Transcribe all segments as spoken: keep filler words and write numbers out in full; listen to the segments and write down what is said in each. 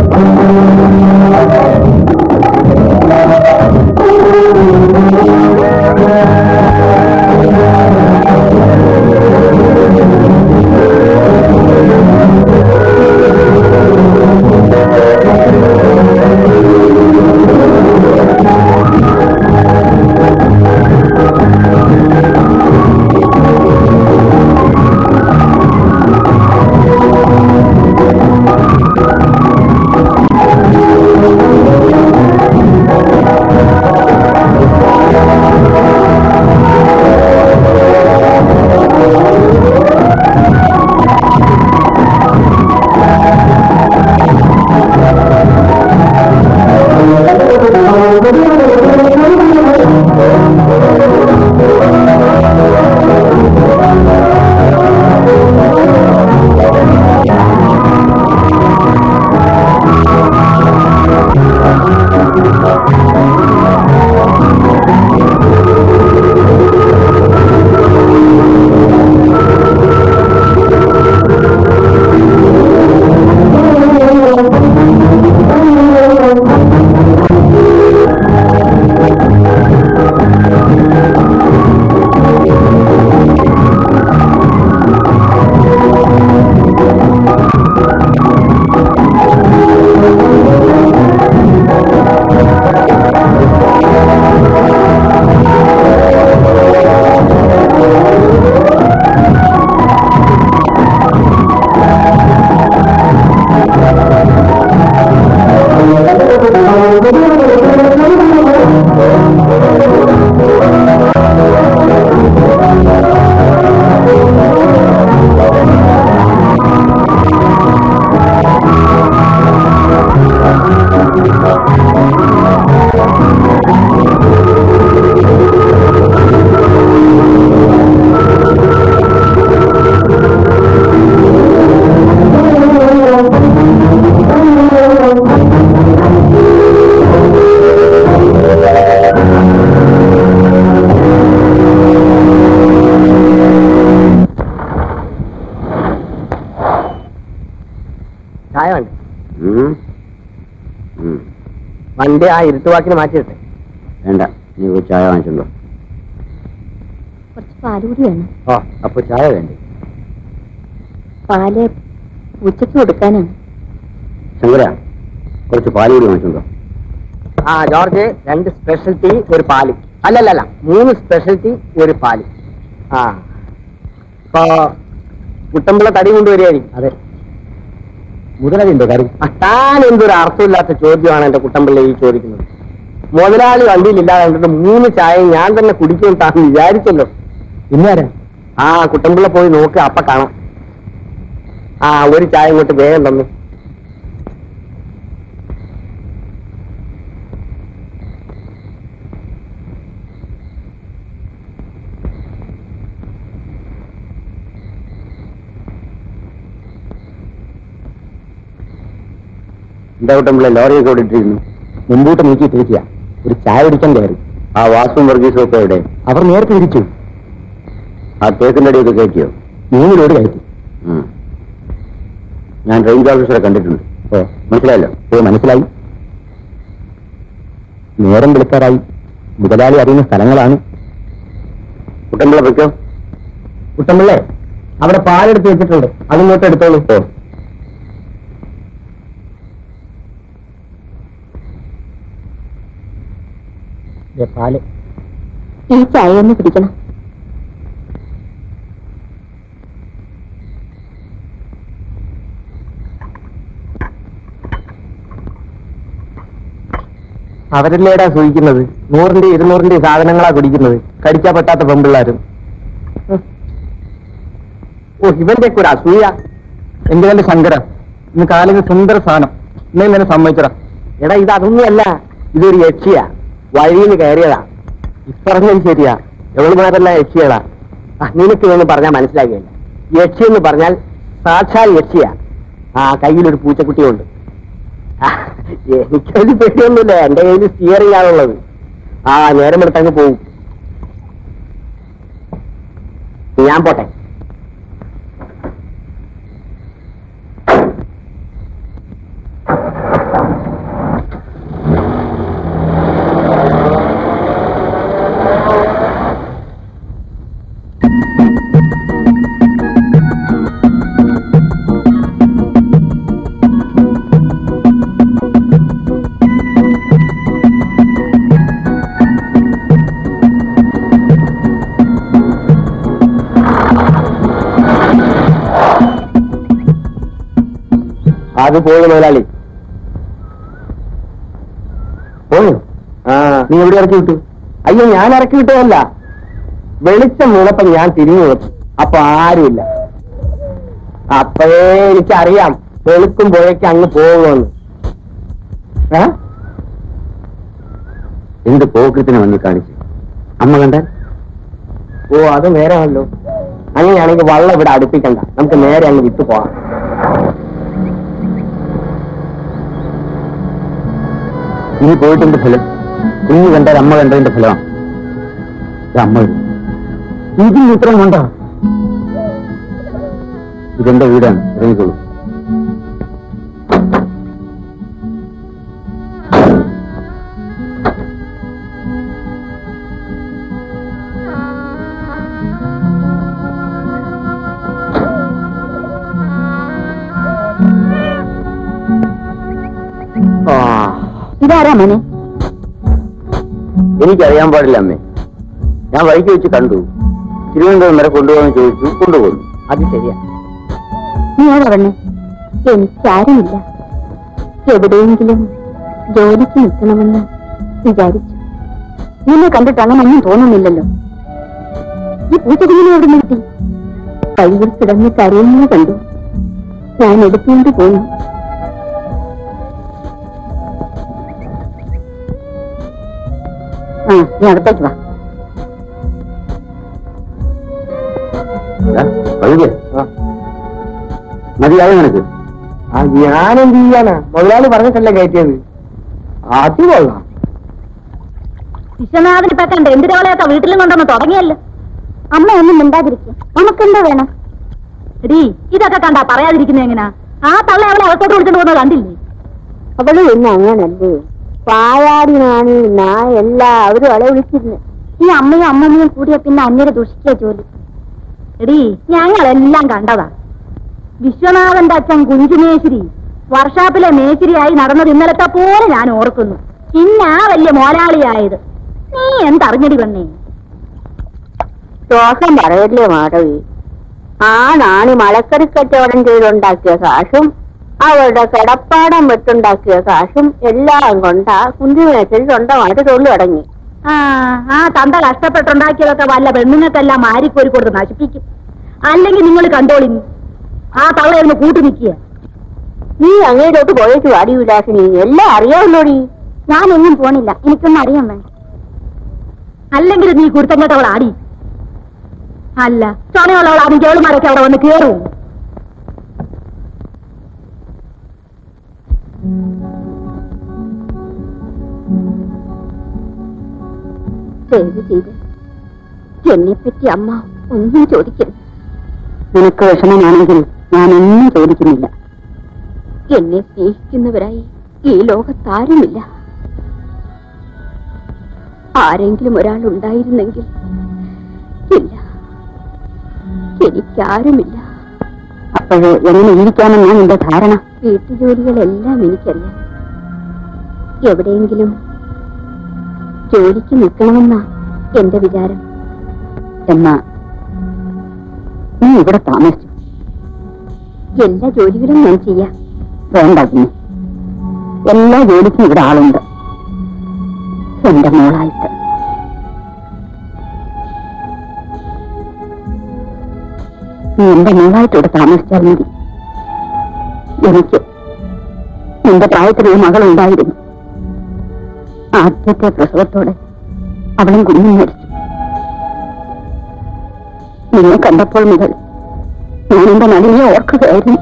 വണ്ടി ആ ഇരുട്ടുവാക്കിന് മാറ്റിയിട്ടെ. വേണ്ട, നീ പോയി ചായ വാങ്ങിച്ചോ. കുറച്ച് പാല് കൂടിയാണ്. ആ, അപ്പൊ ചായ വേണ്ടേ? പാല് ഉച്ചക്ക് കൊടുക്കാനാണ്. ശങ്കര, കുറച്ച് പാല് കൂടി വാങ്ങിച്ചോ. ആ ജോർജ്, രണ്ട് സ്പെഷ്യൽ ടീ ഒരു പാല്. അല്ലല്ല മൂന്ന് സ്പെഷ്യൽ ടീ ഒരു പാല്. ആ ഇപ്പൊ കുട്ടമ്പിള്ള തടി കൊണ്ടുവരികയായിരിക്കും. അതെ, മുതലാളി ഉണ്ടോ കാര്യം? താൻ എന്തൊരു അർത്ഥമില്ലാത്ത ചോദ്യമാണ് എന്റെ കുട്ടമ്പിള്ള ഈ ചോദിക്കുന്നത്. മുതലാളി വണ്ടിയിലില്ലാതെ കണ്ടിട്ട് മൂന്ന് ചായ ഞാൻ തന്നെ കുടിക്കും താൻ വിചാരിച്ചല്ലോ. ഇന്നാരാ? ആ കുട്ടമ്പിള്ള പോയി നോക്ക്, അപ്പ കാണാം. ആ ഒരു ചായ ഇങ്ങോട്ട് വേഗം തന്നു. എന്താ കുട്ടമ്പിള്ള ലോറിയൊക്കെ ഓടിട്ടിരുന്നു? മുമ്പോട്ട് നീക്കി തിരിക്കുക. ഒരു ചായ കുടിക്കാൻ കയറി. ആ വാസുവും വർഗീസും ഒക്കെ എവിടെ? അവർ നേരത്തെ തിരിച്ചു. ആ കേക്കിന്റെ അടിയൊക്കെ കയറ്റിയോ? മൂന്ന് ലോഡ് കയറ്റി. ഞാൻ റേഞ്ച് ഓഫീസറെ കണ്ടിട്ടുണ്ട്. ഓ, മനസ്സിലായല്ലോ? ഓ, മനസ്സിലായി. നേരം വിളിക്കാറായി. മുതലാളി അറിയുന്ന സ്ഥലങ്ങളാണ്. കുട്ടമ്പിള്ള വെക്കോ. കുട്ടമ്പിള്ളേ, അവിടെ പാലെടുത്ത് വെച്ചിട്ടുണ്ട്, അതിങ്ങോട്ട് എടുത്തോളൂ. ഓ, പാല്. ഈ ചായ ഒന്ന് പിടിക്കണം. അവരല്ലേടാ സൂചിക്കുന്നത്? നൂറിന്റെ ഇരുന്നൂറിന്റെ സാധനങ്ങളാ കുടിക്കുന്നത്. കടിക്കാൻ പറ്റാത്ത പെമ്പിള്ളാരും. ഓ, ഇവന്റെ കൂടെ അസൂയ. എന്റെ കണ്ട് ശങ്കര, ഇന്ന് കാലിന് സുന്ദര സാധനം. ഇന്നേ തന്നെ സമ്മതിച്ചടാ. എടാ, ഇത് അതൊന്നുമല്ല, ഇതൊരു യക്ഷിയാ. വഴിന്ന് കയറിയതാ. ഇപ്പറഞ്ഞത് ശരിയാ, എവളുമാരല്ല യക്ഷികളാ. നിനക്ക് ഇതൊന്നും പറഞ്ഞാൽ മനസ്സിലാക്കിയല്ല. യക്ഷി എന്ന് പറഞ്ഞാൽ സാക്ഷാൽ യക്ഷിയാ. ആ കയ്യിലൊരു പൂച്ചക്കുട്ടിയുണ്ട്. എനിക്കത് പേടിയൊന്നുമില്ല, എന്റെ കയ്യിൽ സ്റ്റിയറിംഗ് ആണുള്ളത്. ആ നേരം എടുത്തങ്ങ് പോവും. ഞാൻ പോട്ടെ. അത് പോയി മുതലാളി. പോയി? ആ, നീ എവിടെ ഇറക്കി വിട്ടു? അയ്യോ, ഞാൻ ഇറക്കി വിട്ടതല്ല. വെളിച്ചം വീണപ്പം ഞാൻ തിരിഞ്ഞു നോക്കി, അപ്പൊ ആരുമില്ല. അപ്പോഴേ എനിക്കറിയാം വെളുക്കും പുഴയ്ക്ക് അങ്ങ് പോകുമെന്ന്. എന്ത് പോക്കറ്റിനെ വന്ന് കാണിച്ചു അമ്മ കണ്ടാൽ? ഓ, അത് നേരമല്ലോ. അങ്ങനെയാണെങ്കിൽ വള്ളം ഇവിടെ അടുപ്പിക്കണ്ട, നമുക്ക് നേരെ അങ്ങ് വിട്ടു പോകാം. ഇനി പോയിട്ടുണ്ട് ഫലം. കുഞ്ഞു കണ്ടാൽ അമ്മ കണ്ടതിന്റെ ഫലമാണ്. അമ്മ ഇതിന് ഇത്രയും കൊണ്ടോ? ഇതെന്റെ വീടാണ്, ഇറങ്ങിക്കോളൂ. ഇതാരാ മോനെ? എനിക്കറിയാൻ പാടില്ല അമ്മേ. ഞാൻ വഴിക്ക് വെച്ച് കണ്ടു. തിരുവനന്തപുരം വരെ കൊണ്ടുപോകാൻ ചോദിച്ചു, കൊണ്ടുപോകുന്നു. അത് ശരിയാ. നീ ആരാ പറഞ്ഞേ? എനിക്കാരുമില്ല. എവിടെയെങ്കിലും ജോലിക്ക് നിൽക്കണമെന്ന് വിചാരിച്ചു. നിന്നെ കണ്ടിട്ട് അങ്ങനെ ഒന്നും തോന്നുന്നില്ലല്ലോ. ഈ പൂച്ചകുഞ്ഞിനെ എവിടെ നിർത്തി? വഴിയിൽ കിടന്ന് കരയുന്നത് കണ്ടു. ഞാൻ എടുത്തുകൊണ്ട് പോന്നു. ആ, നീ അകത്തേക്ക് വാ. മതിയായോ നിനക്ക്? ആ, ഞാനെന്ത് ചെയ്യാനാ? മുതലാളി പറഞ്ഞിട്ടല്ലേ കയറ്റിയത്. അത് കൊള്ളാം. വിശ്വനാഥന് പെക്കണ്ട എന്തിനോളെയൊക്കെ വീട്ടിലും കൊണ്ടൊന്ന് തുടങ്ങിയല്ലോ. അമ്മ ഒന്നും മിണ്ടാതിരിക്കും. നമുക്കെന്താ വേണം? എടീ, ഇതൊക്കെ കണ്ടാ പറയാതിരിക്കുന്ന എങ്ങനാ? ആ തള്ള അവളെ അകത്തോട്ട് വിളിച്ചോണ്ട് പോകുന്നത് കണ്ടില്ലേ? അവള് പിന്നെ അങ്ങനല്ലേ, പായാടിനാണ് നായ എല്ലാവരും അവളെ വിളിച്ചിരുന്നു. ഈ അമ്മയും അമ്മമ്മയും കൂടിയ പിന്നെ അന്യരെ ദുഷിക്കുക ജോലി. എടീ, ഞങ്ങളെല്ലാം കണ്ടതാ. വിശ്വനാഥന്റെ അച്ഛൻ കുഞ്ചുമേശ്ശേരി വർഷാപ്പിലെ മേശ്ശേരിയായി നടന്നത് ഇന്നലത്തെ പോലെ ഞാൻ ഓർക്കുന്നു. പിന്നെ ആ വലിയ മോലാളിയായത്. നീ എന്തറിഞ്ഞടി വന്നേ? ദോഷം പറയല്ലേ മാധവി. ആ നാണി മലക്കറി കച്ചവടം ചെയ്തുണ്ടാക്കിയ കാശും അവളുടെ കിടപ്പാടം വെട്ടുണ്ടാക്കിയ കാശും എല്ലാം കൊണ്ടാ കുഞ്ചുമേശ്ശേരി സ്വന്തമായിട്ട് തൊഴിൽ തുടങ്ങി. ആ ആ തന്ത കഷ്ടപ്പെട്ടുണ്ടാക്കിയതൊക്കെ വല്ല പെണ്ണുങ്ങൾക്കെല്ലാം മാരിക്കോരി കൊടുത്ത് നശിപ്പിക്കും. അല്ലെങ്കിൽ നിങ്ങൾ കണ്ടോളി, ആ തള്ളയൊന്ന് കൂട്ടു നിൽക്കുക. നീ അങ്ങോട്ട് പോയിട്ട് വാടി വിലാസിനി, എല്ലാം അറിയാമല്ലോടി. ഞാനൊന്നും പോണില്ല, എനിക്കൊന്നും അറിയാൻ വേണ്ട. അല്ലെങ്കിൽ നീ കുരുത്തങ്ങോട്ടവൾ ആടി. അല്ല, ചുണയുള്ളവളാണ് ജോളിമാരൊക്കെ അവിടെ വന്ന് കേറും. ചെയ്ത് ചെയ്ത് എന്നെപ്പറ്റി അമ്മ ഒന്നും ചോദിക്കരുത്. നിനക്ക് വിഷമമാണെങ്കിൽ ഞാനൊന്നും ചോദിക്കുന്നില്ല. എന്നെ സ്നേഹിക്കുന്നവരായി ഈ ലോകത്താരുമില്ല. ആരെങ്കിലും ഒരാൾ ഉണ്ടായിരുന്നെങ്കിൽ. ഇല്ല, എനിക്കാരുമില്ല. അപ്പോഴോ എങ്ങനെ ഇരിക്കാമെന്നാണ് എന്റെ ധാരണ. വീട്ടുജോലികളെല്ലാം എനിക്കറിയാം. എവിടെയെങ്കിലും ജോലിക്ക് നിൽക്കണമെന്നാ എന്റെ വിചാരം. എന്നാ നീ ഇവിടെ താമസിച്ചു. എല്ലാ ജോലികളും ഞാൻ ചെയ്യാം. വേണ്ട, എല്ലാ ജോലിക്കും ഇവിടെ ആളുണ്ട്. എന്റെ മോളായിട്ട് നീ എന്റെ മോളായിട്ട് ഇവിടെ താമസിച്ചാൽ മതി. എനിക്ക് നിന്റെ പ്രായത്തിലൊരു മകളുണ്ടായിരുന്നു. ആദ്യത്തെ പ്രസവത്തോടെ അവളും കുഞ്ഞും മരിച്ചു. നിന്നെ കണ്ടപ്പോൾ മുതൽ ഞാൻ എന്റെ നടിനെ ഓർക്കുകയായിരുന്നു.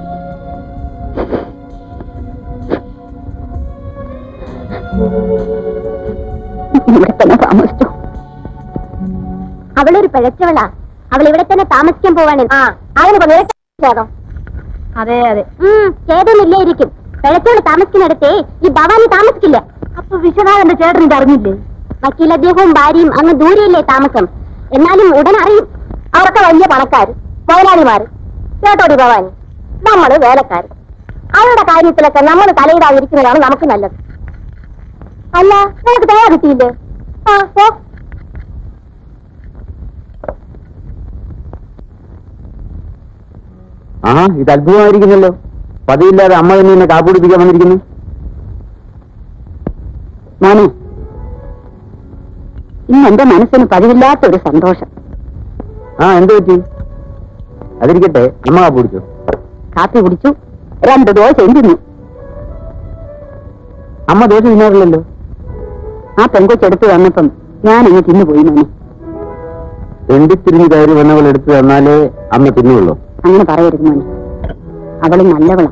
ഇവിടെ തന്നെ താമസിച്ചു. അവളൊരു പിഴച്ചവളാ. അവൾ ഇവിടെ തന്നെ താമസിക്കാൻ പോവാണ്. ആ, അവന് നിരക്കാതോ? അതെ അതെ, ചേട്ടനില്ലേയിരിക്കും. പിഴച്ചവള് താമസിക്കുന്നിടത്തേ ഈ ഭവാനി താമസിക്കില്ല. അപ്പൊ വിശ്വനാഥന്റെ ചേട്ടൻ ഇത് അറിഞ്ഞില്ലേ? വക്കീൽ അദ്ദേഹവും ഭാര്യയും അങ്ങ് ദൂരെയല്ലേ താമസം. എന്നാലും ഉടൻ അറിയും. അവർക്ക് വലിയ പണക്കാര്, മുതലാളിമാര്. കേട്ടോടി ഭവാനി, നമ്മള് വേലക്കാര്. അവരുടെ കാര്യത്തിലൊക്കെ നമ്മൾ തലയിടാതിരിക്കുന്നതാണ് നമുക്ക് നല്ലത്. അല്ല, നമുക്ക് തയ്യാ കിട്ടിയില്ലേ? ആ, പോ. ആ, ഇത് അത്ഭുതമായിരിക്കുന്നല്ലോ. പതിവില്ലാതെ അമ്മ തന്നെ എന്നെ കാപ്പുടിപ്പിക്കാൻ വന്നിരിക്കുന്നു. മോനെ, ഇന്ന് എന്റെ മനസ്സിന് പതിവില്ലാത്ത ഒരു സന്തോഷം. ആ, എന്ത് പറ്റി? അതിരിക്കട്ടെ, അമ്മ കാപ്പി കുടിച്ചു. കാപ്പി കുടിച്ചു, രണ്ട് ദോശ തിന്നു. അമ്മ ദോശ തിന്നാറില്ലല്ലോ. ആ പെങ്കൊച്ചെടുത്ത് വന്നപ്പം ഞാൻ അങ്ങ് തിന്നുപോയി മോനെ. തെണ്ടിത്തിരിഞ്ഞ് കയറി വന്നവൾ എടുത്തു തന്നാലേ അമ്മ തിന്നുള്ളൂ. അങ്ങനെ പറയരുത് മോനെ, അവള് നല്ലവളാ.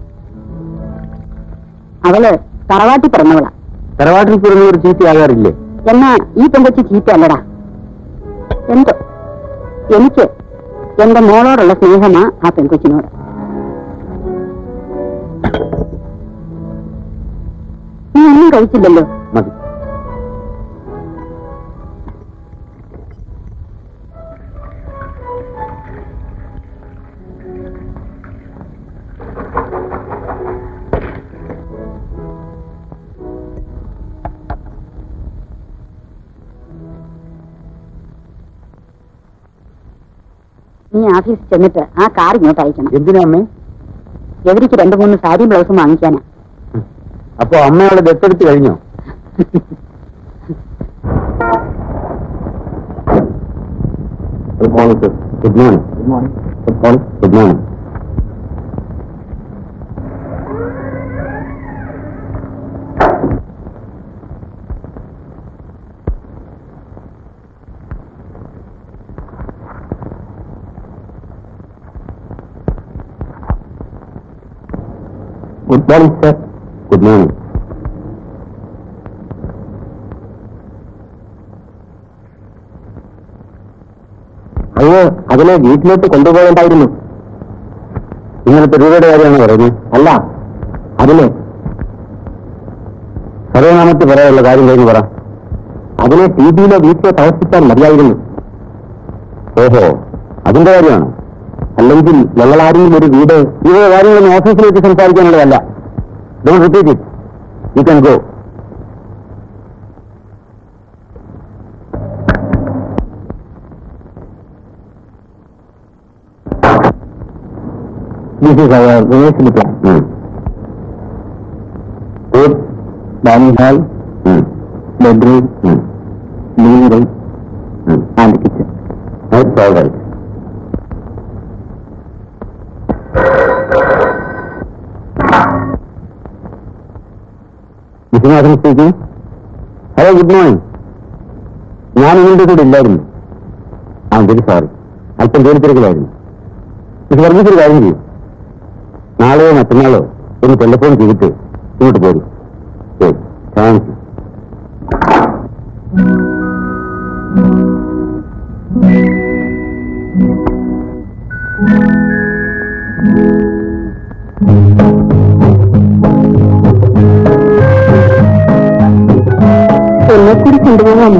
അവള് തറവാട്ടി പിറന്നവളാ. തറവാട്ടിൽ പിറന്നവർ ചീത്തയാകാറില്ലേ? എന്നാ ഈ പെങ്കൊച്ചി ചീത്തയല്ലടാ. എന്തോ എനിക്ക് എന്റെ മോളോടുള്ള സ്നേഹമാ ആ പെങ്കൊച്ചിനോട്. നീ ഒന്നും കഴിച്ചില്ലല്ലോ. മതി. നീ ഓഫീസിൽ ചെന്നിട്ട് ആ കാർ ഇങ്ങോട്ട് അയക്കണം. എന്തിനാ അമ്മേ? എവരിക്ക് രണ്ടു മൂന്ന് സാരി ബ്ലൗസും വാങ്ങിക്കാനാ. അപ്പൊ അമ്മയോട് ദത്തെടുത്ത് കഴിഞ്ഞോ? Good morning sir. Good morning. Good morning. Good morning. Good morning. Good morning sir. Good morning. അയ്യോ, അതിനെ വീട്ടിലോട്ട് കൊണ്ടുപോകേണ്ടായിരുന്നു. ഇങ്ങനത്തെ രൂപയുടെ കാര്യമാണ് പറയുന്നത്. അല്ല, അതിന് സർവനാമത്തിൽ പറയാനുള്ള കാര്യം കഴിഞ്ഞ് പറ. അതിനെ ടി വിയിലോ വീട്ടിലോ താമസിക്കാൻ മതിയായിരുന്നു. ഓഹോ, അതിന്റെ കാര്യമാണ്. അല്ലെങ്കിൽ ഞങ്ങളാരെങ്കിലും ഒരു വീട് ഇവരുടെ കാര്യങ്ങളൊന്നും ഓഫീസിൽ വെച്ച് സംസാരിക്കാനുള്ളതല്ല. Don't repeat it. You can go. This is our rehearsal plan. Hmm. Good. Dining hall, hmm. bedroom, hmm. living room, hmm. and kitchen. That's all right. Vishwanathan speaking. Hello, good morning. ഞാൻ നിങ്ങളുടെ കൂടെ ഇല്ലായിരുന്നു. I am very sorry. അല്പം ജോലി തിരക്കിലായിരുന്നു. ഇത് പറഞ്ഞൊരു കാര്യം ചെയ്യും. നാളെയോ മറ്റന്നാളോ ഒന്ന് ടെലിഫോൺ ചെയ്തിട്ട് ഇങ്ങോട്ട് പോരും. ശരി, താങ്ക് യു. എന്നെ കൂടി കൊണ്ടുപോകാമോ?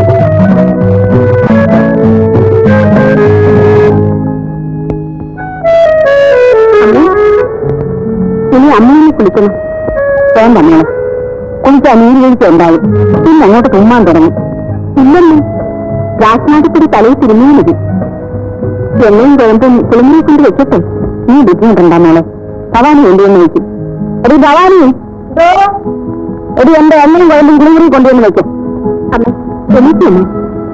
ഇനി അമ്മയെ കുളിക്കണം. വേണ്ട മോളെ, കുളിച്ചാൽ നീരുവീഴ്ച ഉണ്ടാവും. പിന്നെ അങ്ങോട്ട് തുമ്മാൻ തുടങ്ങും. ഇല്ലല്ലോ, രാജ്നാഥിപ്പൊടി തലയിൽ തിരുമ്മിയാൽ മതി. എണ്ണയും കുഴമ്പും കുളിമുറി കൊണ്ട് വെക്കട്ടെ. നീ ബുദ്ധിമുട്ടുണ്ടാ മോളെ. ഭവാനി കൊണ്ടുവന്ന് വെക്കും. എടി ഭവാനി, എടി എന്റെ എണ്ണയും കുഴമ്പും കുളിമുറി കൊണ്ടുവന്ന് വെക്കും. അമ്മ എനിക്കമ്മ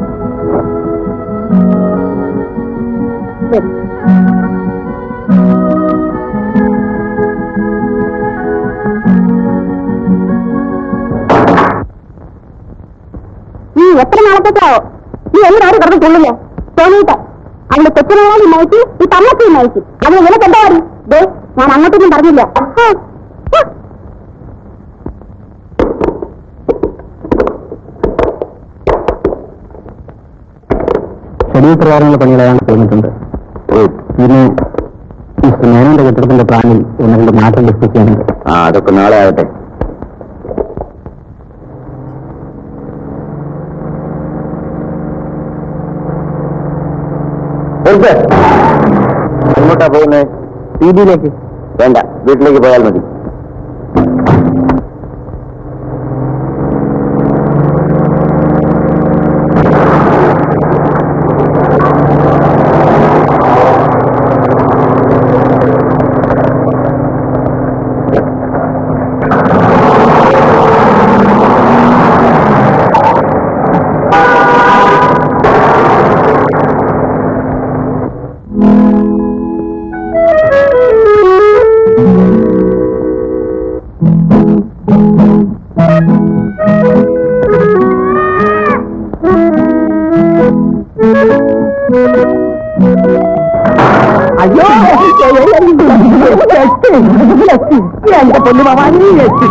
നീ എത്ര നാളത്തേക്കാവോ നീ എല്ലാവരും കിടന്ന് കൊള്ളില്ലേ? തോന്നിയിട്ട് അവള് കൊച്ചുനാളും നയിച്ചു, ഈ തമ്മക്കും നയിച്ചു. അവള് നിനക്ക് എന്താ പറയും? ദേ, ഞാൻ അങ്ങോട്ടൊന്നും പറഞ്ഞില്ല. ഷെഡ്യൂൾ പ്രകാരമുള്ള പണികളാണ് തോന്നിയിട്ടുണ്ട്. പിന്നെ മിസ്റ്റർ മേനോന്റെ കെട്ടിടത്തിന്റെ പ്ലാനിൽ ഒന്ന് രണ്ട് മാറ്റം ഡിസ്കസ് ചെയ്യുന്നുണ്ട്. ആ, അതൊക്കെ നാളെ ആകട്ടെ. എങ്ങോട്ടാ പോകുന്നത്? പി ഡിയിലേക്ക്. വേണ്ട, വീട്ടിലേക്ക് പോയാൽ മതി. അയ്യോ എന്റെ പൊന്നു ഭവാനി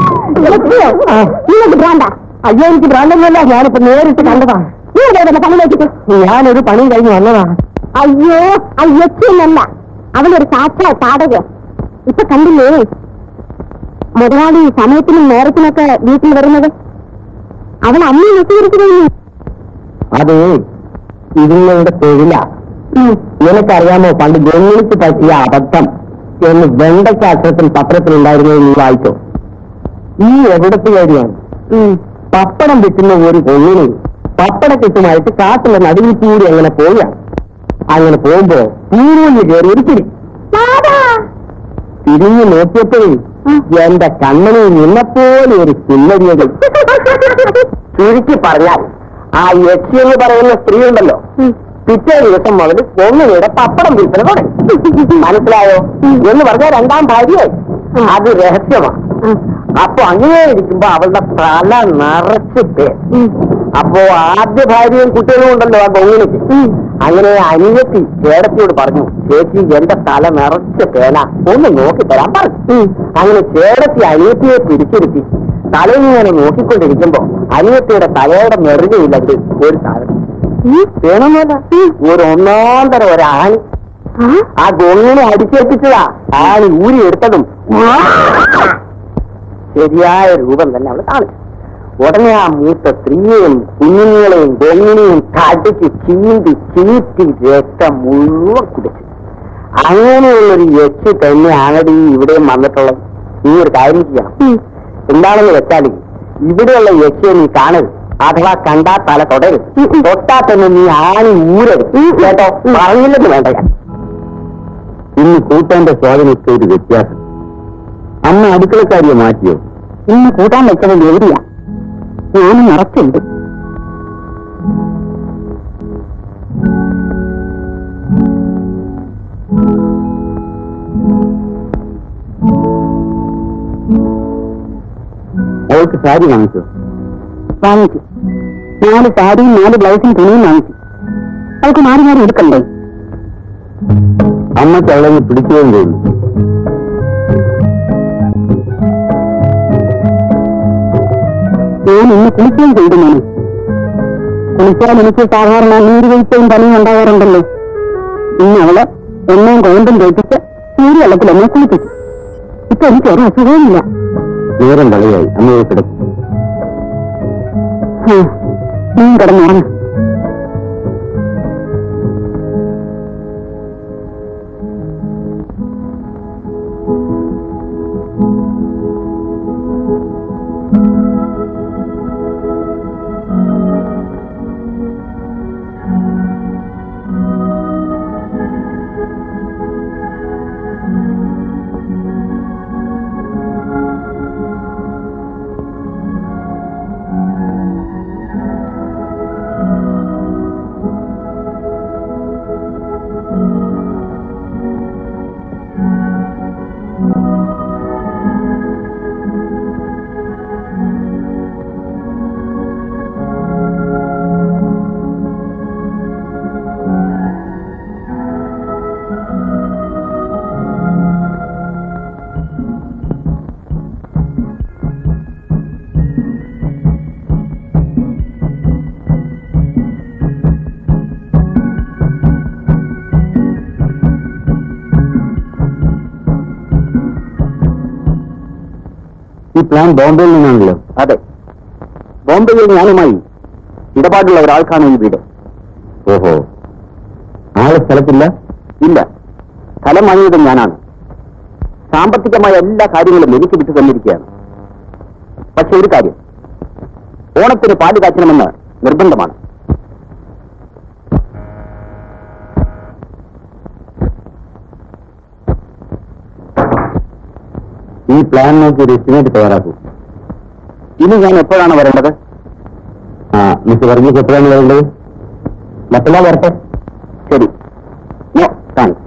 ഭ്രാന്ത. അയ്യോ എനിക്ക് ഭ്രാന്തൊന്നുമല്ല, ഞാനിപ്പോ നേരിട്ട് കണ്ടതാ. പണി വെച്ചിട്ട് ഞാനൊരു പണി കഴിഞ്ഞ് വന്നതാ. അയ്യോ അയ്യച്ചല്ല, അവളൊരു സാക്ഷാ താടക. ഇപ്പൊ കണ്ടില്ലേ മുതലാളി സമയത്തിനും നേരത്തിനൊക്കെ വീട്ടിൽ വരുന്നത്? അവൾ അമ്മ വെട്ടിയിരിക്കുന്നു. അത് ഇതിങ്ങളുടെ തൊഴില. നിനക്കറിയാമോ പണ്ട് ഗവൺമെന്റ് പറ്റിയ അബദ്ധം എന്ന് വെണ്ടയ്ക്കാശ്രത്തിൽ പത്രത്തിലുണ്ടായിരുന്നു? നീ വായിച്ചോ? ഈ എവിടത്തെ കാര്യമാണ്? പപ്പടം വിൽക്കുന്ന ഒരു കൊള്ളിന് പപ്പട കെട്ടുമായിട്ട് കാട്ടിലെ നടുവിൽ കൂടി അങ്ങനെ പോവുക. അങ്ങനെ പോകുമ്പോ പൂർവ്വ കയറി ഒരു തിരി തിരിഞ്ഞു നോക്കിയപ്പോഴേ എന്റെ കണ്ണനിൽ നിന്നെപ്പോലെ ഒരു സുന്ദരിയത്. ചുരുക്കി പറഞ്ഞാൽ ആ യക്ഷി എന്ന് പറയുന്ന സ്ത്രീ ഉണ്ടല്ലോ, പിറ്റേ ദിവസം മുതൽ കൊന്നുകയുടെ പപ്പടം വിൽപ്പന തുടങ്ങി. മനസ്സിലായോ? എന്ന് പറഞ്ഞാൽ രണ്ടാം ഭാര്യയായി. അത് രഹസ്യമാണ്. അപ്പൊ അങ്ങനെ ഇരിക്കുമ്പോ അവളുടെ തല നിറച്ച് പേർ. അപ്പോ ആദ്യ ഭാര്യയും കുട്ടികളും ഉണ്ടല്ലോ ആ കൊങ്ങിനിക്ക്. അങ്ങനെ അനിയത്തി ചേടത്തിയോട് പറഞ്ഞു, ചേച്ചി എന്റെ തല നിറച്ച് പേന ഒന്ന് നോക്കിത്തരാൻ പറഞ്ഞു. അങ്ങനെ ചേടത്തി അനിയത്തിയെ പിടിച്ചിരുത്തി തലയിങ്ങനെ നോക്കിക്കൊണ്ടിരിക്കുമ്പോ അനിയത്തിയുടെ തലയുടെ നെറുകയില്ലത് ഒരു സാധനം വേണമെന്നല്ല, ഒരു ഒന്നാം തരം ഒരു ആണി. ആ ഗൊങ്ങിനെ അടിച്ചേൽപ്പിച്ചതാ. ആണി ഊരി എടുത്തതും ശരിയായ രൂപം തന്നെ അവള് കാണിച്ചു. ഉടനെ ആ മൂത്ത സ്ത്രീയെയും കുഞ്ഞുങ്ങളെയും ഗൊങ്ങിനെയും കടിച്ച് ചീന്തി ചീറ്റി രക്തം മുഴുവൻ കുടിച്ചു. അങ്ങനെയുള്ളൊരു യക്ഷി തന്നെയാണടി ഇവിടെയും വന്നിട്ടുള്ളത്. നീ ഒരു കാര്യം ചെയ്യണം. എന്താണെന്ന് വെച്ചാൽ ഇവിടെയുള്ള യക്ഷിയെ നീ കാണരുത്, അഥവാ കണ്ടാ തല തൊടരുത്. തൊട്ടാ തന്നെ നീ ആണി ഊരരുത്. കേട്ടോ? പറഞ്ഞില്ലെന്ന് വേണ്ട. ഞാൻ ഇന്ന് കൂട്ടാന്റെ സ്വാധീനത്തെ ഒരു വ്യത്യാസം. അമ്മ അടുക്കളക്കാരിയെ മാറ്റിയോ? ഇന്ന് കൂട്ടാൻ വെച്ചത് ഗൗരിയാ. ഞാനും നിറച്ചുണ്ട്. അവൾക്ക് സാരി വാങ്ങിച്ചോ? വാങ്ങിച്ചു. നാല് സാരിയും നാല് ബ്ലൗസും തുണിയും വാങ്ങിച്ചു. അവൾക്ക് മാറി മാറി എടുക്കണ്ടേ? അമ്മയ്ക്ക് അവളെ പിടിക്കുകയും ചെയ്തു. ഞാൻ ഇന്ന് കുളിക്കുകയും ചെയ്തു. മോനെ, കുളിച്ചാൽ എനിക്ക് സാധാരണ നീരുവീഴ്ചയും പനിയും ഉണ്ടാകാറുണ്ടല്ലോ. ഇന്ന് അവള് എണ്ണയും കൊണ്ടും തേപ്പിച്ച് നീരുവെള്ളത്തിൽ എന്നെ കുളിപ്പിച്ചു. ഇപ്പൊ എനിക്ക് ഒരു അസുഖവുമില്ല. നേരം കളയായി. അമ്മയെ കിടക്കും. നീ കിടന്നുറങ്ങ. ഈ പ്ലാൻ ബോംബെയിൽ നിന്നാണല്ലോ? അതെ, ബോംബെയിൽ ഞാനുമായി ഇടപാടുള്ള ഒരാൾക്കാണ് ഈ വീട്. ഓഹോ, ആളെ സ്ഥലത്തില്ല? ഇല്ല, സ്ഥലം വാങ്ങിയത് ഞാനാണ്. സാമ്പത്തികമായ എല്ലാ കാര്യങ്ങളും എനിക്ക് വിട്ടു തന്നിരിക്കുകയാണ്. പക്ഷെ ഒരു കാര്യം, ഓണത്തിന് പാല് കാച്ചണമെന്ന് നിർബന്ധമാണ്. ഈ പ്ലാൻ നോക്കി ഒരു എസ്റ്റിമേറ്റ് തയ്യാറാക്കൂ. ഇനി ഞാൻ എപ്പോഴാണ് വരേണ്ടത്? ആ, മിസ്റ്റർ വർഗീസ് എപ്പോഴാണ് വരേണ്ടത്? മറ്റന്നാൾ വരട്ടെ. ശരി. No thanks.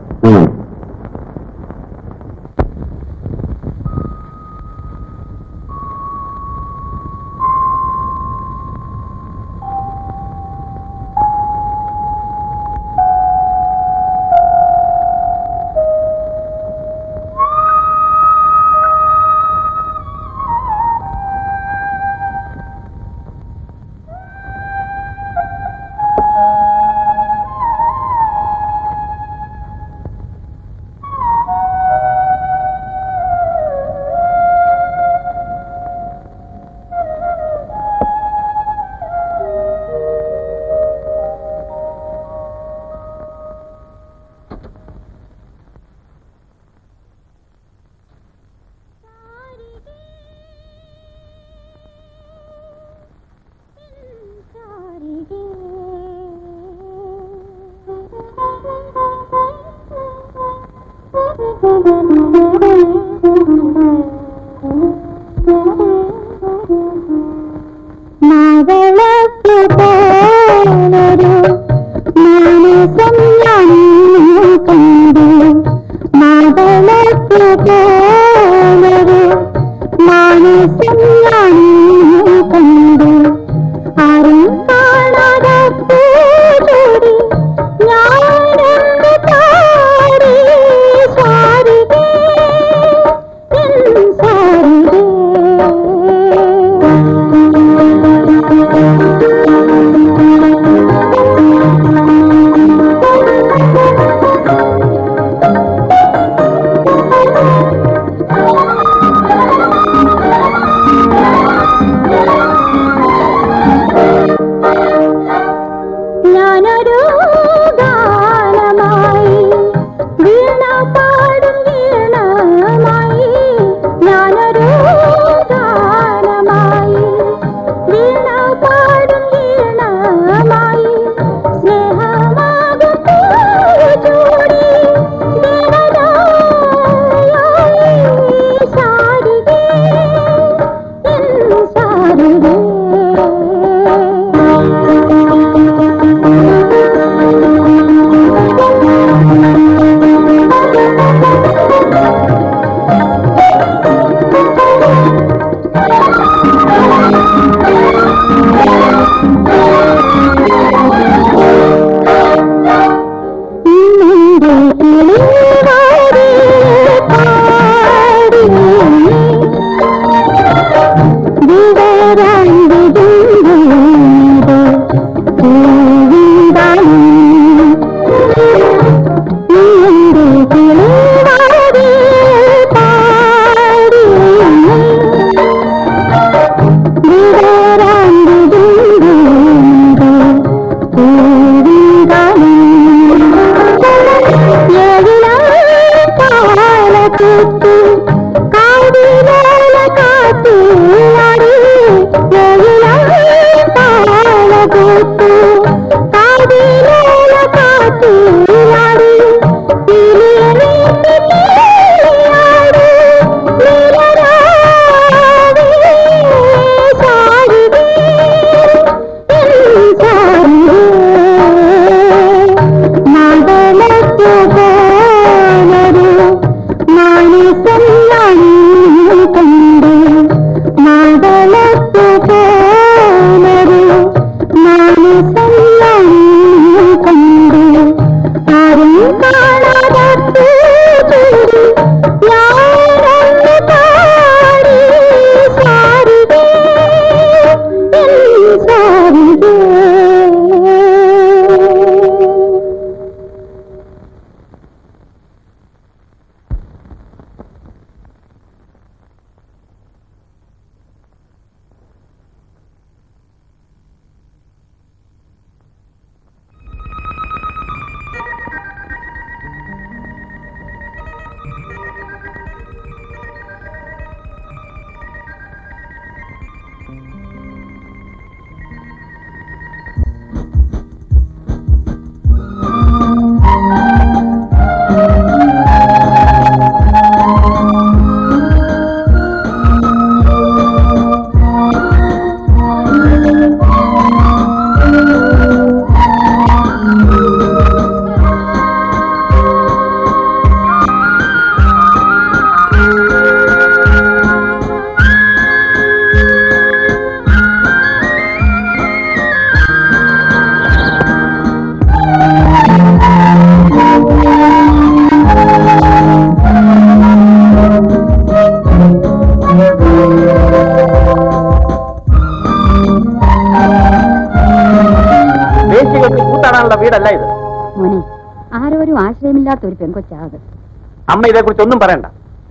വീടല്ല ഇത്. മോനെ, ആരോരും ആശ്രയമില്ലാത്ത ഒരു പെൺകൊച്ചാത്. അമ്മ ഇതേക്കുറിച്ചൊന്നും പറയണ്ട.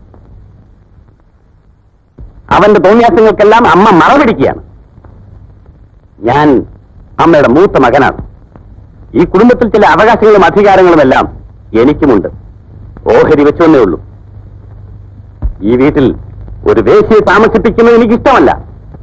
അവന്റെ തോന്നിയാസങ്ങൾക്കെല്ലാം അമ്മ മറപിടിക്കുകയാണ്. ഞാൻ അമ്മയുടെ മൂത്ത മകനാണ്. ഈ കുടുംബത്തിൽ ചില അവകാശങ്ങളും അധികാരങ്ങളും എല്ലാം എനിക്കുമുണ്ട്. ഓഹരി വെച്ചൊന്നേ ഉള്ളൂ. ഈ വീട്ടിൽ ഒരു വേശ്യയെ താമസിപ്പിക്കുന്നത് എനിക്കിഷ്ടമല്ല.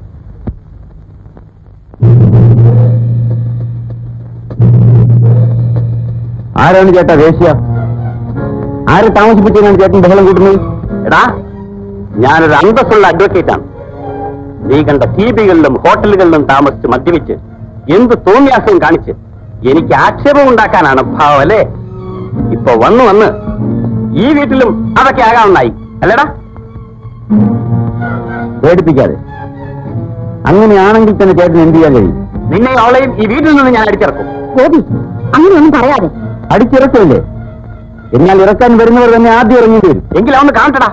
ആരാണ് ചേട്ടാ വേശ്യ? ആരെ താമസിപ്പിച്ചാണ് ചേട്ടൻ ബഹളം കൂട്ടുന്നത്? എടാ, ഞാനൊരു അന്തസ്സുള്ള അഡ്വക്കേറ്റാണ്. നീ കണ്ട ടിവികളിലും ഹോട്ടലുകളിലും താമസിച്ച് മദ്യപിച്ച് എന്ത് തോന്നിയാസവും കാണിച്ച് എനിക്ക് ആക്ഷേപം ഉണ്ടാക്കാനാണ് ഭാവം അല്ലേ? ഇപ്പൊ വന്നു വന്ന് ഈ വീട്ടിലും അതൊക്കെ ആകാവുന്നായി അല്ലേടാ? പേടിപ്പിക്കാതെ. അങ്ങനെയാണെങ്കിൽ തന്നെ ചേട്ടൻ എന്ത് ചെയ്യാൻ കഴിയും? നിന്നെ അവളെയും ഈ വീട്ടിൽ നിന്ന് ഞാൻ അടിച്ചിറക്കും. ഗോപി, അങ്ങനെയൊന്നും പറയാതെ. അടിച്ചിറക്കില്ലേ? എന്നാൽ ഇറക്കാൻ വരുന്നവർ തന്നെ ആദ്യം ഇറങ്ങേണ്ടി വരും. എങ്കിൽ അവന്ന് കാണട്ടടാ.